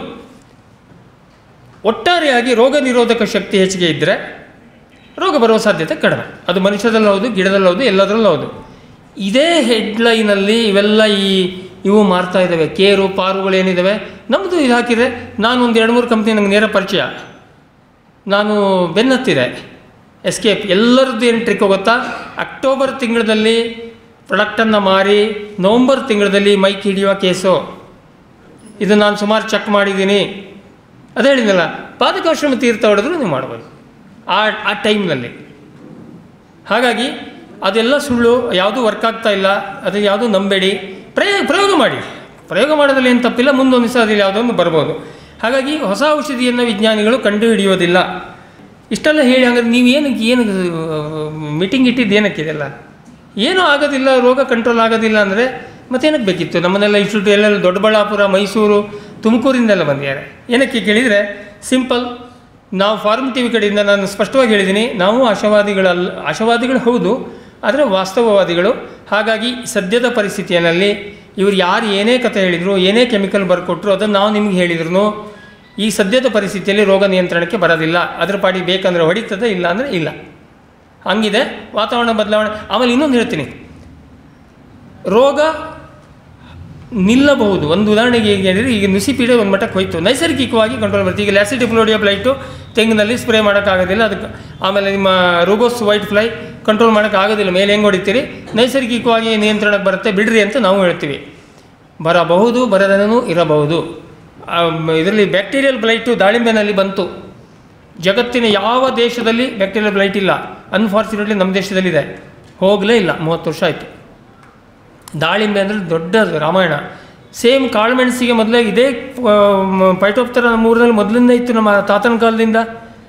ಒಟ್ಟಾರೆಯಾಗಿ ರೋಗ ನಿರೋಧಕ ಶಕ್ತಿ ಹೆಚ್ಚಿಗೆ ಇದ್ದರೆ ರೋಗ ಬರುವ ಸಾಧ್ಯತೆ ಕಡಿಮೆ. ಅದು ಮನುಷ್ಯದಲ್ಲಿ ಹೌದು, ಗಿಡದಲ್ಲಿ ಹೌದು, ಎಲ್ಲದರಲ್ಲೂ ಹೌದು. ಇದೇ ಹೆಡ್ಲೈನಲ್ಲಿ ಇವೆಲ್ಲ ಇವು ಮಾರ್ತಾ ಇದ್ದಾವೆ, ಕೇರು ಪಾರುಗಳೇನಿದ್ದಾವೆ. ನಮ್ಮದು ಇದು ಹಾಕಿದರೆ ನಾನು ಒಂದು 2-3 ಕಂಪ್ನಿ ನನಗೆ ನೇರ ಪರಿಚಯ, ನಾನು ಬೆನ್ನತ್ತಿದೆ, ಎಸ್ಕೇಪ್ ಎಲ್ಲರದ್ದು ಏನು ಟ್ರಿಕ್ ಗೊತ್ತಾ? ಅಕ್ಟೋಬರ್ ತಿಂಗಳಲ್ಲಿ ಪ್ರಾಡಕ್ಟನ್ನು ಮಾರಿ ನವಂಬರ್ ತಿಂಗಳಲ್ಲಿ ಮೈಕ್ ಹಿಡಿಯುವ ಕೇಸು. ಇದು ನಾನು ಸುಮಾರು ಚೆಕ್ ಮಾಡಿದ್ದೀನಿ. ಅದೇ ಹೇಳಿದ್ನಲ್ಲ, ಪಾದಕಾಶ್ರಮ ತೀರ್ಥ ಹೊಡೆದ್ರು ನೀವು ಮಾಡ್ಬೋದು ಆ ಟೈಮ್ನಲ್ಲಿ. ಹಾಗಾಗಿ ಅದೆಲ್ಲ ಸುಳ್ಳು, ಯಾವುದೂ ವರ್ಕ್ ಆಗ್ತಾ ಇಲ್ಲ, ಅದು ಯಾವುದೂ ನಂಬೇಡಿ. ಪ್ರಯೋಗ ಮಾಡಿ, ಪ್ರಯೋಗ ಮಾಡೋದ್ರಲ್ಲಿ ಏನು ತಪ್ಪಿಲ್ಲ. ಮುಂದೊಂದು ದಿವಸ ಅದ್ರಲ್ಲಿ ಯಾವುದೋ ಒಂದು ಬರ್ಬೋದು. ಹಾಗಾಗಿ ಹೊಸ ಔಷಧಿಯನ್ನು ವಿಜ್ಞಾನಿಗಳು ಕಂಡು ಹಿಡಿಯೋದಿಲ್ಲ. ಇಷ್ಟೆಲ್ಲ ಹೇಳಿ ಹಂಗಾದ್ರೆ ನೀವು ಏನು ಮೀಟಿಂಗ್ ಇಟ್ಟಿದ್ದು ಏನಕ್ಕಿದೆಲ್ಲ? ಏನೂ ಆಗೋದಿಲ್ಲ, ರೋಗ ಕಂಟ್ರೋಲ್ ಆಗೋದಿಲ್ಲ ಅಂದರೆ ಮತ್ತೇನಕ್ಕೆ ಬೇಕಿತ್ತು? ನಮ್ಮನ್ನೆಲ್ಲ ಇನ್ಸ್ಟಿಟ್ಯೂಟ್ ಎಲ್ಲೆಲ್ಲ ದೊಡ್ಡಬಳ್ಳಾಪುರ, ಮೈಸೂರು, ತುಮಕೂರಿಂದೆಲ್ಲ ಬಂದಿದ್ದಾರೆ. ಏನಕ್ಕೆ ಕೇಳಿದರೆ ಸಿಂಪಲ್, ನಾವು ಫಾರ್ಮ್ TV ಕಡೆಯಿಂದ ನಾನು ಸ್ಪಷ್ಟವಾಗಿ ಹೇಳಿದ್ದೀನಿ, ನಾವು ಆಶಾವಾದಿಗಳು ಹೌದು, ಆದರೆ ವಾಸ್ತವವಾದಿಗಳು. ಹಾಗಾಗಿ ಸದ್ಯದ ಪರಿಸ್ಥಿತಿಯಲ್ಲಿ ಇವರು ಯಾರು ಏನೇ ಕಥೆ ಹೇಳಿದರು, ಏನೇ ಕೆಮಿಕಲ್ ಬರ್ಕೊಟ್ರು, ಅದನ್ನು ನಾವು ನಿಮ್ಗೆ ಹೇಳಿದ್ರು ಈ ಸದ್ಯದ ಪರಿಸ್ಥಿತಿಯಲ್ಲಿ ರೋಗ ನಿಯಂತ್ರಣಕ್ಕೆ ಬರೋದಿಲ್ಲ. ಅದ್ರ ಪಾಡಿ ಬೇಕಂದರೆ ಹೊಡಿತದೆ, ಇಲ್ಲ ಅಂದರೆ ಇಲ್ಲ. ಹಂಗಿದೆ ವಾತಾವರಣ ಬದಲಾವಣೆ. ಆಮೇಲೆ ಇನ್ನೊಂದು ಹೇಳ್ತೀನಿ, ರೋಗ ನಿಲ್ಲಬಹುದು. ಒಂದು ಉದಾಹರಣೆಗೆ ಈಗ ಹೇಳಿದರೆ, ಈಗ ನುಸಿ ಪೀಡೆ ಒಂದು ಮಟ್ಟಕ್ಕೆ ಹೋಯ್ತು, ನೈಸರ್ಗಿಕವಾಗಿ ಕಂಟ್ರೋಲ್ ಬರುತ್ತೆ. ಈಗ ಲ್ಯಾಸಿಡಿಫ್ಲೋಡಿಯಾ ಬ್ಲೈಟು ತೆಂಗಿನಲ್ಲಿ ಸ್ಪ್ರೇ ಮಾಡೋಕ್ಕಾಗೋದಿಲ್ಲ, ಅದಕ್ಕೆ ಆಮೇಲೆ ನಿಮ್ಮ ರೋಗೋಸ್ ವೈಟ್ ಫ್ಲೈ ಕಂಟ್ರೋಲ್ ಮಾಡೋಕ್ಕಾಗೋದಿಲ್ಲ, ಮೇಲೆ ಹೆಂಗೆ ಹೊಡಿತೀರಿ, ನೈಸರ್ಗಿಕವಾಗಿ ನಿಯಂತ್ರಣಕ್ಕೆ ಬರುತ್ತೆ, ಬಿಡ್ರಿ ಅಂತ ನಾವು ಹೇಳ್ತೀವಿ. ಬರಬಹುದು, ಬರದೇನೂ ಇರಬಹುದು. ಇದರಲ್ಲಿ ಬ್ಯಾಕ್ಟೀರಿಯಲ್ ಬ್ಲೈಟು ದಾಳಿಂಬೆನಲ್ಲಿ ಬಂತು. ಜಗತ್ತಿನ ಯಾವ ದೇಶದಲ್ಲಿ ಬ್ಯಾಕ್ಟೀರಿಯಲ್ ಬ್ಲೈಟ್ ಇಲ್ಲ, ಅನ್ಫಾರ್ಚುನೇಟ್ಲಿ ನಮ್ಮ ದೇಶದಲ್ಲಿದೆ. ಹೋಗಲೇ ಇಲ್ಲ, 30 ವರ್ಷ ಆಯಿತು. ದಾಳಿಂಬೆ ಅಂದರೆ ದೊಡ್ಡ ರಾಮಾಯಣ. ಸೇಮ್ ಕಾಳುಮೆಣಸಿಗೆ ಮೊದಲೇ ಇದೇ ಪೈಟೋಪ್ತರಾ ನಮ್ಮ ಊರಲ್ಲಿ ಮೊದಲಿಂದ ಇತ್ತು, ನಮ್ಮ ತಾತನ ಕಾಲದಿಂದ.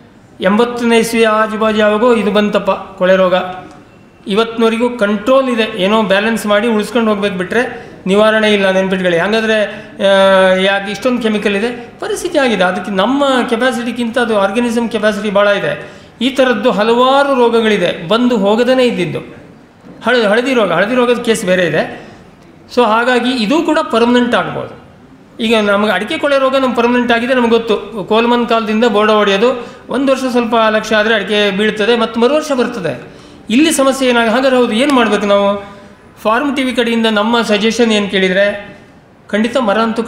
80ನೇ ಇಸ್ವಿ ಆಜುಬಾಜು ಯಾವಾಗೋ ಇದು ಬಂತಪ್ಪ, ಕೊಳೆ ರೋಗ. ಇವತ್ತಿನವರೆಗೂ ಕಂಟ್ರೋಲ್ ಇದೆ, ಏನೋ ಬ್ಯಾಲೆನ್ಸ್ ಮಾಡಿ ಉಳಿಸ್ಕೊಂಡು ಹೋಗ್ಬೇಕು, ಬಿಟ್ಟರೆ ನಿವಾರಣೆ ಇಲ್ಲ. ನೆನ್ಪಿಟ್ಕೊಳ್ಳಿ. ಹಾಗಾದರೆ ಯಾಕೆ ಇಷ್ಟೊಂದು ಕೆಮಿಕಲ್ ಇದೆ? ಪರಿಸ್ಥಿತಿ ಆಗಿದೆ. ಅದಕ್ಕೆ ನಮ್ಮ ಕೆಪಾಸಿಟಿಗಿಂತ ಅದು ಆರ್ಗ್ಯಾನಿಸಮ್ ಕೆಪಾಸಿಟಿ ಭಾಳ ಇದೆ. ಈ ಥರದ್ದು ಹಲವಾರು ರೋಗಗಳಿದೆ, ಬಂದು ಹೋಗದೇ ಇದ್ದಿದ್ದು. ಹಳದಿ ರೋಗದ ಕೇಸ್ ಬೇರೆ ಇದೆ. ಸೊ ಹಾಗಾಗಿ ಇದು ಕೂಡ ಪರ್ಮನೆಂಟ್ ಆಗ್ಬೋದು. ಈಗ ನಮಗೆ ಅಡಿಕೆ ಕೊಳೆ ರೋಗ ನಮ್ಮ ಪರ್ಮನೆಂಟ್ ಆಗಿದೆ, ನಮ್ಗೆ ಗೊತ್ತು. ಕೋಲ್ಮನ್ ಕಾಲದಿಂದ ಬೋರ್ಡ ಹೊಡೆಯೋದು, 1 ವರ್ಷ ಸ್ವಲ್ಪ ಲಕ್ಷ ಆದರೆ ಅಡಿಕೆ ಬೀಳ್ತದೆ, ಮತ್ತು ಮರು ವರ್ಷ ಬರ್ತದೆ. ಇಲ್ಲಿ ಸಮಸ್ಯೆ ಏನಾಗ? ಹಾಗಾದ್ರೆ ಹೌದು, ಏನು ಮಾಡಬೇಕು ನಾವು? ಫಾರ್ಮ್ TV ಕಡೆಯಿಂದ ನಮ್ಮ ಸಜೆಷನ್ ಏನು ಕೇಳಿದರೆ, ಖಂಡಿತ ಮರ ಅಂತೂ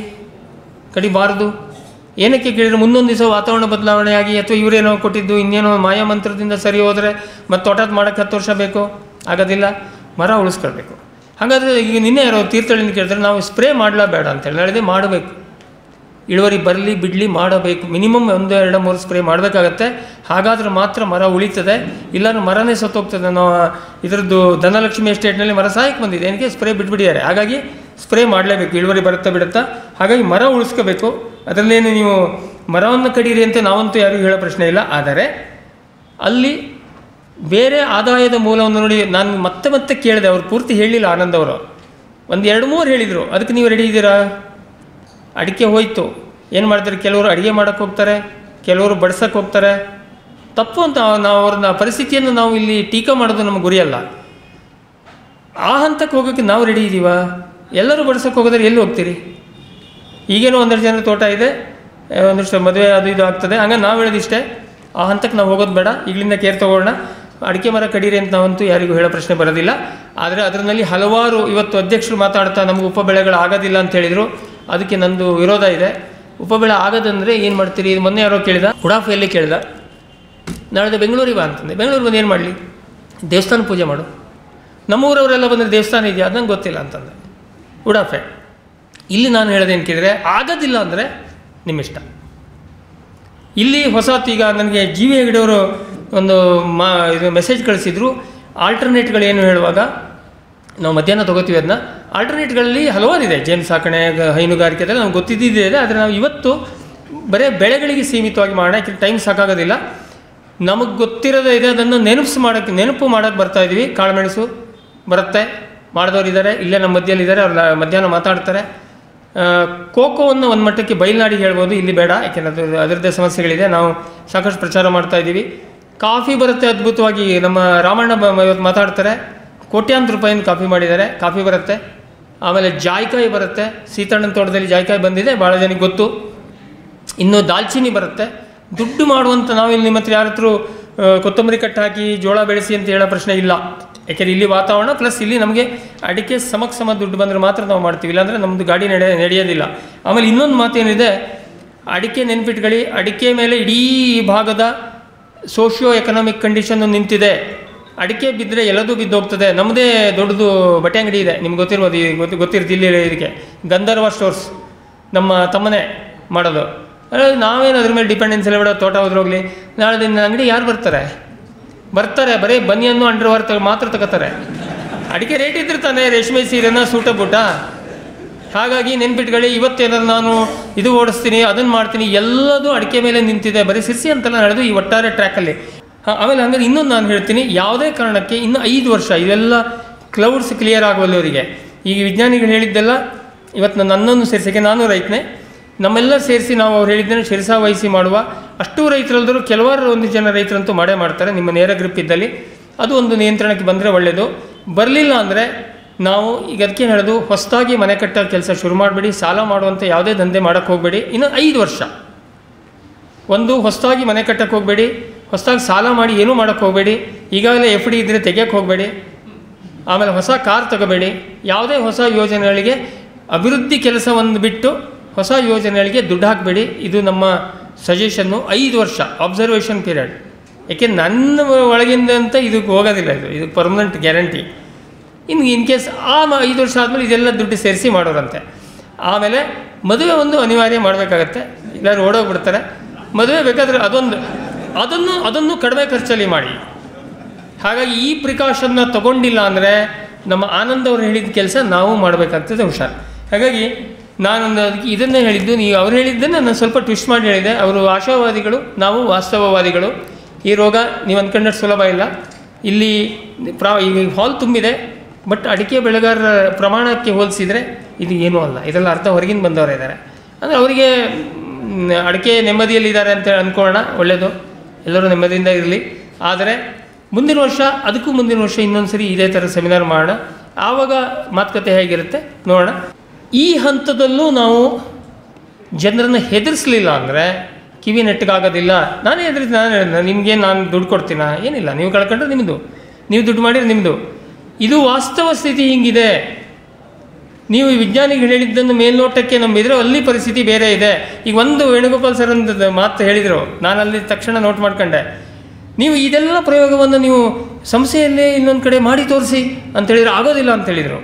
ಕಡಿಬಾರ್ದು. ಏನಕ್ಕೆ ಕೇಳಿದರೆ, ಮುಂದೊಂದು ದಿವಸ ವಾತಾವರಣ ಬದಲಾವಣೆ ಆಗಿ, ಅಥವಾ ಇವರೇನೋ ಕೊಟ್ಟಿದ್ದು ಇನ್ನೇನೋ ಮಾಯಾ ಮಂತ್ರದಿಂದ ಸರಿ ಹೋದರೆ ಮತ್ತೆ ತೋಟದ ಮಾಡೋಕ್ಕೆ 10 ವರ್ಷ ಬೇಕು, ಆಗೋದಿಲ್ಲ. ಮರ ಉಳಿಸ್ಕೊಳ್ಬೇಕು. ಹಾಗಾದರೆ ಈಗ ನಿನ್ನೆ ಯಾರೋ ತೀರ್ಥಹಳ್ಳಿಯಿಂದ ಕೇಳಿದ್ರೆ, ನಾವು ಸ್ಪ್ರೇ ಮಾಡಲಾ ಬೇಡ ಅಂತೇಳಿ. ನಾಳೆ ಮಾಡಬೇಕು, ಇಳುವರಿ ಬರಲಿ ಬಿಡಲಿ ಮಾಡಬೇಕು. ಮಿನಿಮಮ್ 1, 2, 3 ಸ್ಪ್ರೇ ಮಾಡಬೇಕಾಗತ್ತೆ. ಹಾಗಾದ್ರೆ ಮಾತ್ರ ಮರ ಉಳಿತದೆ, ಇಲ್ಲಾಂದ್ರೆ ಮರನೇ ಸತ್ತೋಗ್ತದೆ. ನಾವು ಇದರದ್ದು ಧನಲಕ್ಷ್ಮಿ ಎಸ್ಟೇಟ್ನಲ್ಲಿ ಮರ ಸಾಯಕ್ಕೆ ಬಂದಿದೆ, ಏನಕ್ಕೆ ಸ್ಪ್ರೇ ಬಿಟ್ಬಿಟ್ಟಿದ್ದಾರೆ. ಹಾಗಾಗಿ ಸ್ಪ್ರೇ ಮಾಡಲೇಬೇಕು, ಇಳುವರಿ ಬಿಡುತ್ತಾ. ಹಾಗಾಗಿ ಮರ ಉಳಿಸ್ಕೋಬೇಕು. ಅದರಲ್ಲೇನು ನೀವು ಮರವನ್ನು ಕಡೀರಿ ಅಂತ ನಾವಂತೂ ಯಾರಿಗೂ ಹೇಳೋ ಪ್ರಶ್ನೆ ಇಲ್ಲ. ಆದರೆ ಅಲ್ಲಿ ಬೇರೆ ಆದಾಯದ ಮೂಲವನ್ನು ನೋಡಿ. ನಾನು ಮತ್ತೆ ಕೇಳಿದೆ, ಅವ್ರು ಪೂರ್ತಿ ಹೇಳಿಲ್ಲ, ಆನಂದ್ ಅವರು 1, 2, 3 ಹೇಳಿದರು. ಅದಕ್ಕೆ ನೀವು ರೆಡಿ ಇದ್ದೀರಾ? ಅಡಿಕೆ ಹೋಯ್ತು, ಏನು ಮಾಡ್ತಾರೆ? ಕೆಲವರು ಅಡುಗೆ ಮಾಡೋಕ್ಕೆ ಹೋಗ್ತಾರೆ, ಕೆಲವರು ಬಡ್ಸೋಕ್ಕೆ ಹೋಗ್ತಾರೆ. ತಪ್ಪು ಅಂತ ನಾವು ಅವ್ರನ್ನ ಪರಿಸ್ಥಿತಿಯನ್ನು ನಾವು ಇಲ್ಲಿ ಟೀಕಾ ಮಾಡೋದು ನಮ್ಮ ಗುರಿಯಲ್ಲ. ಆ ಹಂತಕ್ಕೆ ಹೋಗೋಕ್ಕೆ ನಾವು ರೆಡಿ ಇದ್ದೀವಾ? ಎಲ್ಲರೂ ಬಡ್ಸೋಕ್ಕೆ ಹೋಗೋದ್ರೆ ಎಲ್ಲಿ ಹೋಗ್ತೀರಿ? ಈಗೇನೋ 12 ಜನರ ತೋಟ ಇದೆ, ಒಂದಷ್ಟು ಮದುವೆ ಅದು ಇದು ಆಗ್ತದೆ. ಹಂಗೆ ನಾವು ಹೇಳೋದಿಷ್ಟೇ, ಆ ಹಂತಕ್ಕೆ ನಾವು ಹೋಗೋದು ಬೇಡ. ಈಗಲಿಂದ ಕೇರ್ ತೊಗೊಳ್ಳೋಣ. ಅಡಿಕೆ ಮರ ಕಡೀರಿ ಅಂತ ನಾವಂತೂ ಯಾರಿಗೂ ಹೇಳೋ ಪ್ರಶ್ನೆ ಬರೋದಿಲ್ಲ. ಆದರೆ ಅದರಲ್ಲಿ ಹಲವಾರು ಇವತ್ತು ಅಧ್ಯಕ್ಷರು ಮಾತಾಡ್ತಾ ನಮಗೆ ಉಪಬೆಳೆಗಳು ಆಗೋದಿಲ್ಲ ಅಂತ ಹೇಳಿದರು. ಅದಕ್ಕೆ ನಂದು ವಿರೋಧ ಇದೆ. ಉಪಬೆಳೆ ಆಗೋದಂದರೆ ಏನು ಮಾಡ್ತೀರಿ? ಇದು ಮೊನ್ನೆ ಯಾರೋ ಕೇಳಿದ, ಉಡಾಫೆಯಲ್ಲಿ ಕೇಳಿದ, ನಾಳೆ ಬೆಂಗಳೂರಿಗೆ ಬಾ ಅಂತಂದೆ. ಬೆಂಗಳೂರಿಗೆ ಬಂದು ಏನು ಮಾಡಲಿ? ದೇವಸ್ಥಾನ ಪೂಜೆ ಮಾಡು. ನಮ್ಮೂರವರೆಲ್ಲ ಬಂದರೆ ದೇವಸ್ಥಾನ ಇದೆಯಾ ಅದು ನಂಗೆ ಗೊತ್ತಿಲ್ಲ ಅಂತಂದರೆ ಉಡಾಫೆ. ಇಲ್ಲಿ ನಾನು ಹೇಳೋದೇನು ಕೇಳಿದರೆ, ಆಗೋದಿಲ್ಲ ಅಂದರೆ ನಿಮ್ಮಿಷ್ಟ. ಇಲ್ಲಿ ಹೊಸತು ಈಗ ನನಗೆ ಜಿ ವಿ ಹೆಗಡೆಯವರು ಒಂದು ಇದು ಮೆಸೇಜ್ ಕಳಿಸಿದ್ರು, ಆಲ್ಟರ್ನೇಟ್ಗಳೇನು ಹೇಳುವಾಗ ನಾವು ಮಧ್ಯಾಹ್ನ ತೊಗೋತೀವಿ ಅದನ್ನ. ಆಲ್ಟರ್ನೇಟ್ಗಳಲ್ಲಿ ಹಲವಾರಿದೆ, ಜೇನು ಸಾಕಣೆ, ಹೈನುಗಾರಿಕೆ ಅದೆಲ್ಲ ನಮ್ಗೆ ಗೊತ್ತಿದ್ದಿದೆ. ಆದರೆ ನಾವು ಇವತ್ತು ಬರೀ ಬೆಳೆಗಳಿಗೆ ಸೀಮಿತವಾಗಿ ಮಾಡೋಣ, ಯಾಕೆಂದರೆ ಟೈಮ್ ಸಾಕಾಗೋದಿಲ್ಲ. ನಮಗೆ ಗೊತ್ತಿರೋದೇ ಇದೆ, ಅದನ್ನು ನೆನಪು ಮಾಡೋಕ್ಕೆ ಬರ್ತಾಯಿದ್ದೀವಿ. ಕಾಳುಮೆಣಸು ಬರುತ್ತೆ, ಮಾಡಿದವರು ಇದ್ದಾರೆ, ಇಲ್ಲೇ ನಮ್ಮ ಮಧ್ಯಲ್ಲಿದ್ದಾರೆ, ಅವ್ರು ಮಧ್ಯಾಹ್ನ ಮಾತಾಡ್ತಾರೆ. ಕೋಕೋವನ್ನು ಒಂದು ಮಟ್ಟಕ್ಕೆ ಬಯಲ್ನಾಡಿಗೆ ಹೇಳ್ಬೋದು, ಇಲ್ಲಿ ಬೇಡ, ಯಾಕೆಂದರೆ ಅದರದ್ದೇ ಸಮಸ್ಯೆಗಳಿದೆ. ನಾವು ಸಾಕಷ್ಟು ಪ್ರಚಾರ ಮಾಡ್ತಾಯಿದ್ದೀವಿ. ಕಾಫಿ ಬರುತ್ತೆ ಅದ್ಭುತವಾಗಿ, ನಮ್ಮ ರಾಮಣ್ಣ ಇವತ್ತು ಮಾತಾಡ್ತಾರೆ, ಕೋಟ್ಯಾಂತರ ರೂಪಾಯಿಂದ ಕಾಫಿ ಮಾಡಿದ್ದಾರೆ, ಕಾಫಿ ಬರುತ್ತೆ. ಆಮೇಲೆ ಜಾಯ್ಕಾಯಿ ಬರುತ್ತೆ, ಸೀತಣ್ಣನ ತೋಟದಲ್ಲಿ ಜಾಯ್ಕಾಯಿ ಬಂದಿದೆ, ಭಾಳ ಜನಕ್ಕೆ ಗೊತ್ತು. ಇನ್ನು ದಾಲ್ಚಿನ್ನಿ ಬರುತ್ತೆ. ದುಡ್ಡು ಮಾಡುವಂಥ ನಾವಿಲ್ಲಿ ನಿಮ್ಮ ಹತ್ರ ಯಾರ ಹತ್ರ ಕೊತ್ತಂಬರಿ ಕಟ್ಟು ಹಾಕಿ ಜೋಳ ಬೆಳೆಸಿ ಅಂತ ಹೇಳೋ ಪ್ರಶ್ನೆ ಇಲ್ಲ. ಯಾಕೆಂದರೆ ಇಲ್ಲಿ ವಾತಾವರಣ ಪ್ಲಸ್ ಇಲ್ಲಿ ನಮಗೆ ಅಡಿಕೆ ಸಮ ದುಡ್ಡು ಬಂದರೆ ಮಾತ್ರ ನಾವು ಮಾಡ್ತೀವಿ, ಇಲ್ಲಾಂದರೆ ನಮ್ಮದು ಗಾಡಿ ನಡೆಯೋದಿಲ್ಲ. ಆಮೇಲೆ ಇನ್ನೊಂದು ಮಾತೇನಿದೆ, ಅಡಿಕೆ ನೆನ್ಪಿಟ್ಕೊಳ್ಳಿ, ಅಡಿಕೆ ಮೇಲೆ ಇಡೀ ಭಾಗದ ಸೋಷಿಯೋ ಎಕನಾಮಿಕ್ ಕಂಡೀಷನ್ ನಿಂತಿದೆ. ಅಡಿಕೆ ಬಿದ್ದರೆ ಎಲ್ಲದೂ ಬಿದ್ದೋಗ್ತದೆ. ನಮ್ಮದೇ ದೊಡ್ಡದು ಬಟ್ಟೆ ಅಂಗಡಿ ಇದೆ, ನಿಮ್ಗೆ ಗೊತ್ತಿರ್ಬೋದು, ಗೊತ್ತಿರುತ್ತೆ ಇಲ್ಲಿ ಇದಕ್ಕೆ ಗಂಧರ್ವ ಸ್ಟೋರ್ಸ್, ನಮ್ಮ ತಮ್ಮನೇ ಮಾಡೋದು. ನಾವೇನು ಅದ್ರ ಮೇಲೆ ಡಿಪೆಂಡೆನ್ಸ್ ಎಲ್ಲ ಬಿಡೋ, ತೋಟ ಹೋದ್ರೋಗ್ಲಿ. ನಾಳೆ ದಿನ ಅಂಗಡಿ ಯಾರು ಬರ್ತಾರೆ? ಬರೀ ಬನಿಯನ್ನು ಅಂಡರ್ವೇರ್ ಮಾತ್ರ ತಗೋತಾರೆ. ಅಡಿಕೆ ರೇಟ್ ಇದ್ರೆ ತಾನೇ ರೇಷ್ಮೆ ಸೀರೆನ ಸೂಟ ಬೂಟ. ಹಾಗಾಗಿ ನೆನ್ಪಿಟ್ಕೊಳ್ಳಿ, ಇವತ್ತೇನಾದ್ರು ನಾನು ಇದು ಓಡಿಸ್ತೀನಿ, ಅದನ್ನು ಮಾಡ್ತೀನಿ, ಎಲ್ಲದೂ ಅಡಿಕೆ ಮೇಲೆ ನಿಂತಿದೆ. ಬರೀ ಸಿರ್ಸಿ ಅಂತೆಲ್ಲ ನಡೆದು ಈ ಒಟ್ಟಾರೆ ಟ್ರ್ಯಾಕಲ್ಲಿ. ಆಮೇಲೆ ಹಂಗಾದ್ರೆ ಇನ್ನೊಂದು ನಾನು ಹೇಳ್ತೀನಿ, ಯಾವುದೇ ಕಾರಣಕ್ಕೆ ಇನ್ನು 5 ವರ್ಷ ಇವೆಲ್ಲ ಕ್ಲೌಡ್ಸ್ ಕ್ಲಿಯರ್ ಆಗುವಲ್ಲಿವರಿಗೆ ಈಗ ವಿಜ್ಞಾನಿಗಳು ಹೇಳಿದ್ದೆಲ್ಲ ಇವತ್ತು ನನ್ನನ್ನು ಸೇರಿಸೋಕ್ಕೆ, ನಾನು ರೈತನೇ, ನಮ್ಮೆಲ್ಲ ಸೇರಿಸಿ ನಾವು ಅವ್ರು ಹೇಳಿದ್ದೇನೆ ಶಿರಸಾವಹಿಸಿ ಮಾಡುವ. ಅಷ್ಟು ರೈತರಲ್ಲದರೂ ಕೆಲವಾರು ಒಂದು ಜನ ರೈತರಂತೂ ಮಾಡೇ ಮಾಡ್ತಾರೆ, ನಿಮ್ಮ ನೇರ ಗ್ರಿಪ್ ಇದ್ದಲ್ಲಿ. ಅದು ಒಂದು ನಿಯಂತ್ರಣಕ್ಕೆ ಬಂದರೆ ಒಳ್ಳೆಯದು. ಬರಲಿಲ್ಲ ಅಂದರೆ ನಾವು ಈಗ ಅದಕ್ಕೆ ಹೇಳೋದು, ಹೊಸದಾಗಿ ಮನೆ ಕಟ್ಟೋ ಕೆಲಸ ಶುರು ಮಾಡಬೇಡಿ, ಸಾಲ ಮಾಡುವಂಥ ಯಾವುದೇ ದಂಧೆ ಮಾಡೋಕ್ಕೆ ಹೋಗಬೇಡಿ. ಇನ್ನು 5 ವರ್ಷ ಒಂದು ಹೊಸದಾಗಿ ಮನೆ ಕಟ್ಟಕ್ಕೆ ಹೋಗಬೇಡಿ, ಹೊಸದಾಗಿ ಸಾಲ ಮಾಡಿ ಏನೂ ಮಾಡೋಕ್ಕೆ ಹೋಗಬೇಡಿ. ಈಗಾಗಲೇ FD ಇದ್ದರೆ ತೆಗಿಯೋಕ್ಕೆ ಹೋಗಬೇಡಿ. ಆಮೇಲೆ ಹೊಸ ಕಾರ್ ತಗೋಬೇಡಿ. ಯಾವುದೇ ಹೊಸ ಯೋಜನೆಗಳಿಗೆ ಅಭಿವೃದ್ಧಿ ಕೆಲಸವನ್ನು ಬಿಟ್ಟು ಹೊಸ ಯೋಜನೆಗಳಿಗೆ ದುಡ್ಡು ಹಾಕಬೇಡಿ. ಇದು ನಮ್ಮ ಸಜೆಷನ್ನು. 5 ವರ್ಷ ಅಬ್ಸರ್ವೇಷನ್ ಪೀರಿಯಡ್. ಏಕೆ ನನ್ನ ಒಳಗಿಂದ ಅಂತ ಇದಕ್ಕೆ ಹೋಗೋದಿಲ್ಲ, ಇದು ಪರ್ಮನೆಂಟ್ ಗ್ಯಾರಂಟಿ. ಇನ್ನು ಇನ್ ಕೇಸ್ 5 ವರ್ಷ ಆದಮೇಲೆ ಇದೆಲ್ಲ ದುಡ್ಡು ಸೇರಿಸಿ ಮಾಡೋರಂತೆ. ಆಮೇಲೆ ಮದುವೆ ಒಂದು ಅನಿವಾರ್ಯ ಮಾಡಬೇಕಾಗತ್ತೆ, ಎಲ್ಲರೂ ಓಡೋಗ್ಬಿಡ್ತಾರೆ. ಮದುವೆ ಬೇಕಾದರೆ ಅದನ್ನು ಕಡಿಮೆ ಖರ್ಚಲ್ಲಿ ಮಾಡಿ. ಹಾಗಾಗಿ ಈ ಪ್ರಿಕಾಷನ್ನ ತಗೊಂಡಿಲ್ಲ ಅಂದರೆ ನಮ್ಮ ಆನಂದ್ ಅವರು ಹೇಳಿದ ಕೆಲಸ ನಾವು ಮಾಡಬೇಕಾಗ್ತದೆ, ಹುಷಾರು. ಹಾಗಾಗಿ ನಾನು ಇದನ್ನೇ ಹೇಳಿದ್ದು, ನೀವು ಅವ್ರು ಹೇಳಿದ್ದನ್ನು ನಾನು ಸ್ವಲ್ಪ ಟ್ವಿಸ್ಟ್ ಮಾಡಿ ಹೇಳಿದೆ. ಅವರು ಆಶಾವಾದಿಗಳು, ನಾವು ವಾಸ್ತವವಾದಿಗಳು. ಈ ರೋಗ ನೀವು ಅಂದ್ಕೊಂಡಷ್ಟು ಸುಲಭ ಇಲ್ಲ. ಇಲ್ಲಿ ಈಗ ಹಾಲ್ ತುಂಬಿದೆ, ಬಟ್ ಅಡಿಕೆ ಬೆಳೆಗಾರರ ಪ್ರಮಾಣಕ್ಕೆ ಹೋಲಿಸಿದರೆ ಇದು ಏನೂ ಅಲ್ಲ. ಇದೆಲ್ಲ ಅರ್ಧ ಹೊರಗಿಂದ ಬಂದವರು ಇದ್ದಾರೆ. ಅಂದರೆ ಅವರಿಗೆ ಅಡಿಕೆ ನೆಮ್ಮದಿಯಲ್ಲಿದ್ದಾರೆ ಅಂತ ಅಂದ್ಕೊಳ್ಳೋಣ, ಒಳ್ಳೆಯದು, ಎಲ್ಲರೂ ನೆಮ್ಮದಿಯಿಂದ ಇರಲಿ. ಆದರೆ ಮುಂದಿನ ವರ್ಷ, ಅದಕ್ಕೂ ಮುಂದಿನ ವರ್ಷ ಇನ್ನೊಂದು ಸರಿ ಇದೇ ಥರ ಸೆಮಿನಾರ್ ಮಾಡೋಣ. ಆವಾಗ ಮಾತುಕತೆ ಹೇಗಿರುತ್ತೆ ನೋಡೋಣ. ಈ ಹಂತದಲ್ಲೂ ನಾವು ಜನರನ್ನು ಹೆದರಿಸಲಿಲ್ಲ ಅಂದರೆ ಕಿವಿ ನೆಟ್ಟಗಾಗೋದಿಲ್ಲ. ನಾನೇ ನಿಮಗೆ ನಾನು ದುಡ್ಡು ಕೊಡ್ತೀನ? ಏನಿಲ್ಲ, ನೀವು ಕಳ್ಕೊಂಡ್ರೆ ನಿಮ್ಮದು, ನೀವು ದುಡ್ಡು ಮಾಡಿದ್ರೆ ನಿಮ್ಮದು. ಇದು ವಾಸ್ತವ ಸ್ಥಿತಿ ಹಿಂಗಿದೆ. ನೀವು ಈ ವಿಜ್ಞಾನಿಗಳು ಹೇಳಿದ್ದನ್ನು ಮೇಲ್ನೋಟಕ್ಕೆ ನಂಬಿದರೆ ಅಲ್ಲಿ ಪರಿಸ್ಥಿತಿ ಬೇರೆ ಇದೆ. ಈಗ ಒಂದು ವೇಣುಗೋಪಾಲ್ ಸರ್ ಒಂದು ಮಾತು ಹೇಳಿದರು, ನಾನು ಅಲ್ಲಿ ತಕ್ಷಣ ನೋಟ್ ಮಾಡ್ಕೊಂಡೆ. ನೀವು ಇದೆಲ್ಲ ಪ್ರಯೋಗವನ್ನು ನೀವು ಸಂಸ್ಥೆಯಲ್ಲೇ ಇನ್ನೊಂದು ಕಡೆ ಮಾಡಿ ತೋರಿಸಿ ಅಂತೇಳಿದರೆ ಆಗೋದಿಲ್ಲ ಅಂತೇಳಿದರು.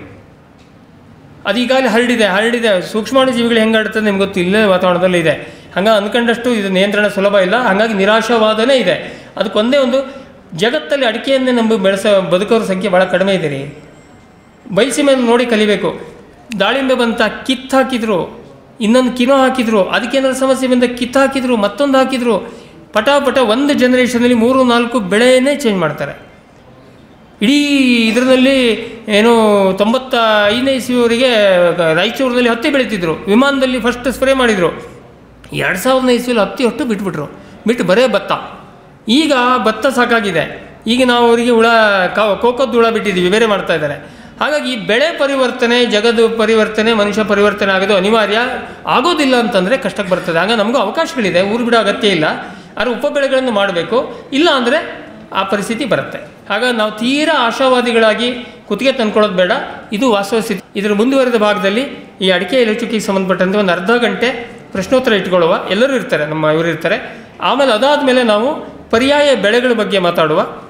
ಅದು ಈಗಾಗಲೇ ಹರಡಿದೆ. ಸೂಕ್ಷ್ಮಾಣು ಜೀವಿಗಳು ಹೆಂಗೆ ಹರಡ್ತದೆ ನಿಮ್ಗೆ ಗೊತ್ತು, ಇಲ್ಲೇ ವಾತಾವರಣದಲ್ಲಿ ಇದೆ. ಹಂಗೆ ಅಂದ್ಕೊಂಡಷ್ಟು ಇದು ನಿಯಂತ್ರಣ ಸುಲಭ ಇಲ್ಲ. ಹಾಗಾಗಿ ನಿರಾಶಾವಾದನೇ ಇದೆ. ಅದಕ್ಕೊಂದೇ ಒಂದು, ಜಗತ್ತಲ್ಲಿ ಅಡಿಕೆಯನ್ನೇ ಬದುಕೋರ ಸಂಖ್ಯೆ ಭಾಳ ಕಡಿಮೆ ಇದೆ ರೀ. ಬಯಲುಸೀಮೆಯನ್ನು ನೋಡಿ ಕಲಿಬೇಕು. ದಾಳಿಂಬೆ ಬಂತ ಕಿತ್ತಾಕಿದ್ರು, ಇನ್ನೊಂದು ಕಿನೋ ಹಾಕಿದ್ರು, ಅದಕ್ಕೇನಾದ್ರು ಸಮಸ್ಯೆ ಬಂದ ಕಿತ್ತಾಕಿದ್ರು, ಮತ್ತೊಂದು ಹಾಕಿದ್ರು. ಪಟಾಪಟ ಒಂದು ಜನ್ರೇಷನಲ್ಲಿ 3-4 ಬೆಳೆಯನ್ನೇ ಚೇಂಜ್ ಮಾಡ್ತಾರೆ. ಇಡೀ ಇದರಲ್ಲಿ ಏನು 95ನೇ ಇಸ್ವಿಯವರೆಗೆ ರಾಯಚೂರಿನಲ್ಲಿ ಹತ್ತಿ ಬೆಳೀತಿದ್ರು, ವಿಮಾನದಲ್ಲಿ ಫಸ್ಟ್ ಸ್ಪ್ರೇ ಮಾಡಿದರು. 2000ನೇ ಇಸ್ವಿಯಲ್ಲಿ ಹತ್ತಿ ಹೊಟ್ಟು ಬಿಟ್ಟು ಬರೇ ಭತ್ತ. ಈಗ ಭತ್ತ ಸಾಕಾಗಿದೆ. ಈಗ ನಾವು ಅವರಿಗೆ ಕೋಕೋದ್ದು ಹುಳ ಬಿಟ್ಟಿದ್ದೀವಿ, ಬೇರೆ ಮಾಡ್ತಾ ಇದ್ದಾರೆ. ಹಾಗಾಗಿ ಬೆಳೆ ಪರಿವರ್ತನೆ, ಜಗದ ಪರಿವರ್ತನೆ, ಮನುಷ್ಯ ಪರಿವರ್ತನೆ ಆಗೋದು ಅನಿವಾರ್ಯ. ಆಗೋದಿಲ್ಲ ಅಂತಂದರೆ ಕಷ್ಟಕ್ಕೆ ಬರ್ತದೆ. ಆಗ ನಮಗೂ ಅವಕಾಶಗಳಿದೆ, ಊರು ಬಿಡೋ ಅಗತ್ಯ ಇಲ್ಲ. ಆದರೆ ಉಪಬೆಳೆಗಳನ್ನು ಮಾಡಬೇಕು, ಇಲ್ಲ ಅಂದರೆ ಆ ಪರಿಸ್ಥಿತಿ ಬರುತ್ತೆ. ಹಾಗಾಗಿ ನಾವು ತೀರಾ ಆಶಾವಾದಿಗಳಾಗಿ ಕುತ್ತಿಗೆ ತಂದ್ಕೊಳ್ಳೋದು ಬೇಡ. ಇದು ವಾಸ್ತವ ಸ್ಥಿತಿ. ಇದರ ಮುಂದುವರೆದ ಭಾಗದಲ್ಲಿ ಈ ಅಡಿಕೆ ಎಲೆಚುಕ್ಕಿಗೆ ಸಂಬಂಧಪಟ್ಟಂತೆ ಒಂದು ಅರ್ಧ ಗಂಟೆ ಪ್ರಶ್ನೋತ್ತರ ಇಟ್ಕೊಳ್ಳುವ, ಎಲ್ಲರೂ ಇರ್ತಾರೆ, ನಮ್ಮ ಇವರು ಇರ್ತಾರೆ. ಆಮೇಲೆ ಅದಾದಮೇಲೆ ನಾವು ಪರ್ಯಾಯ ಬೆಳೆಗಳ ಬಗ್ಗೆ ಮಾತಾಡುವ.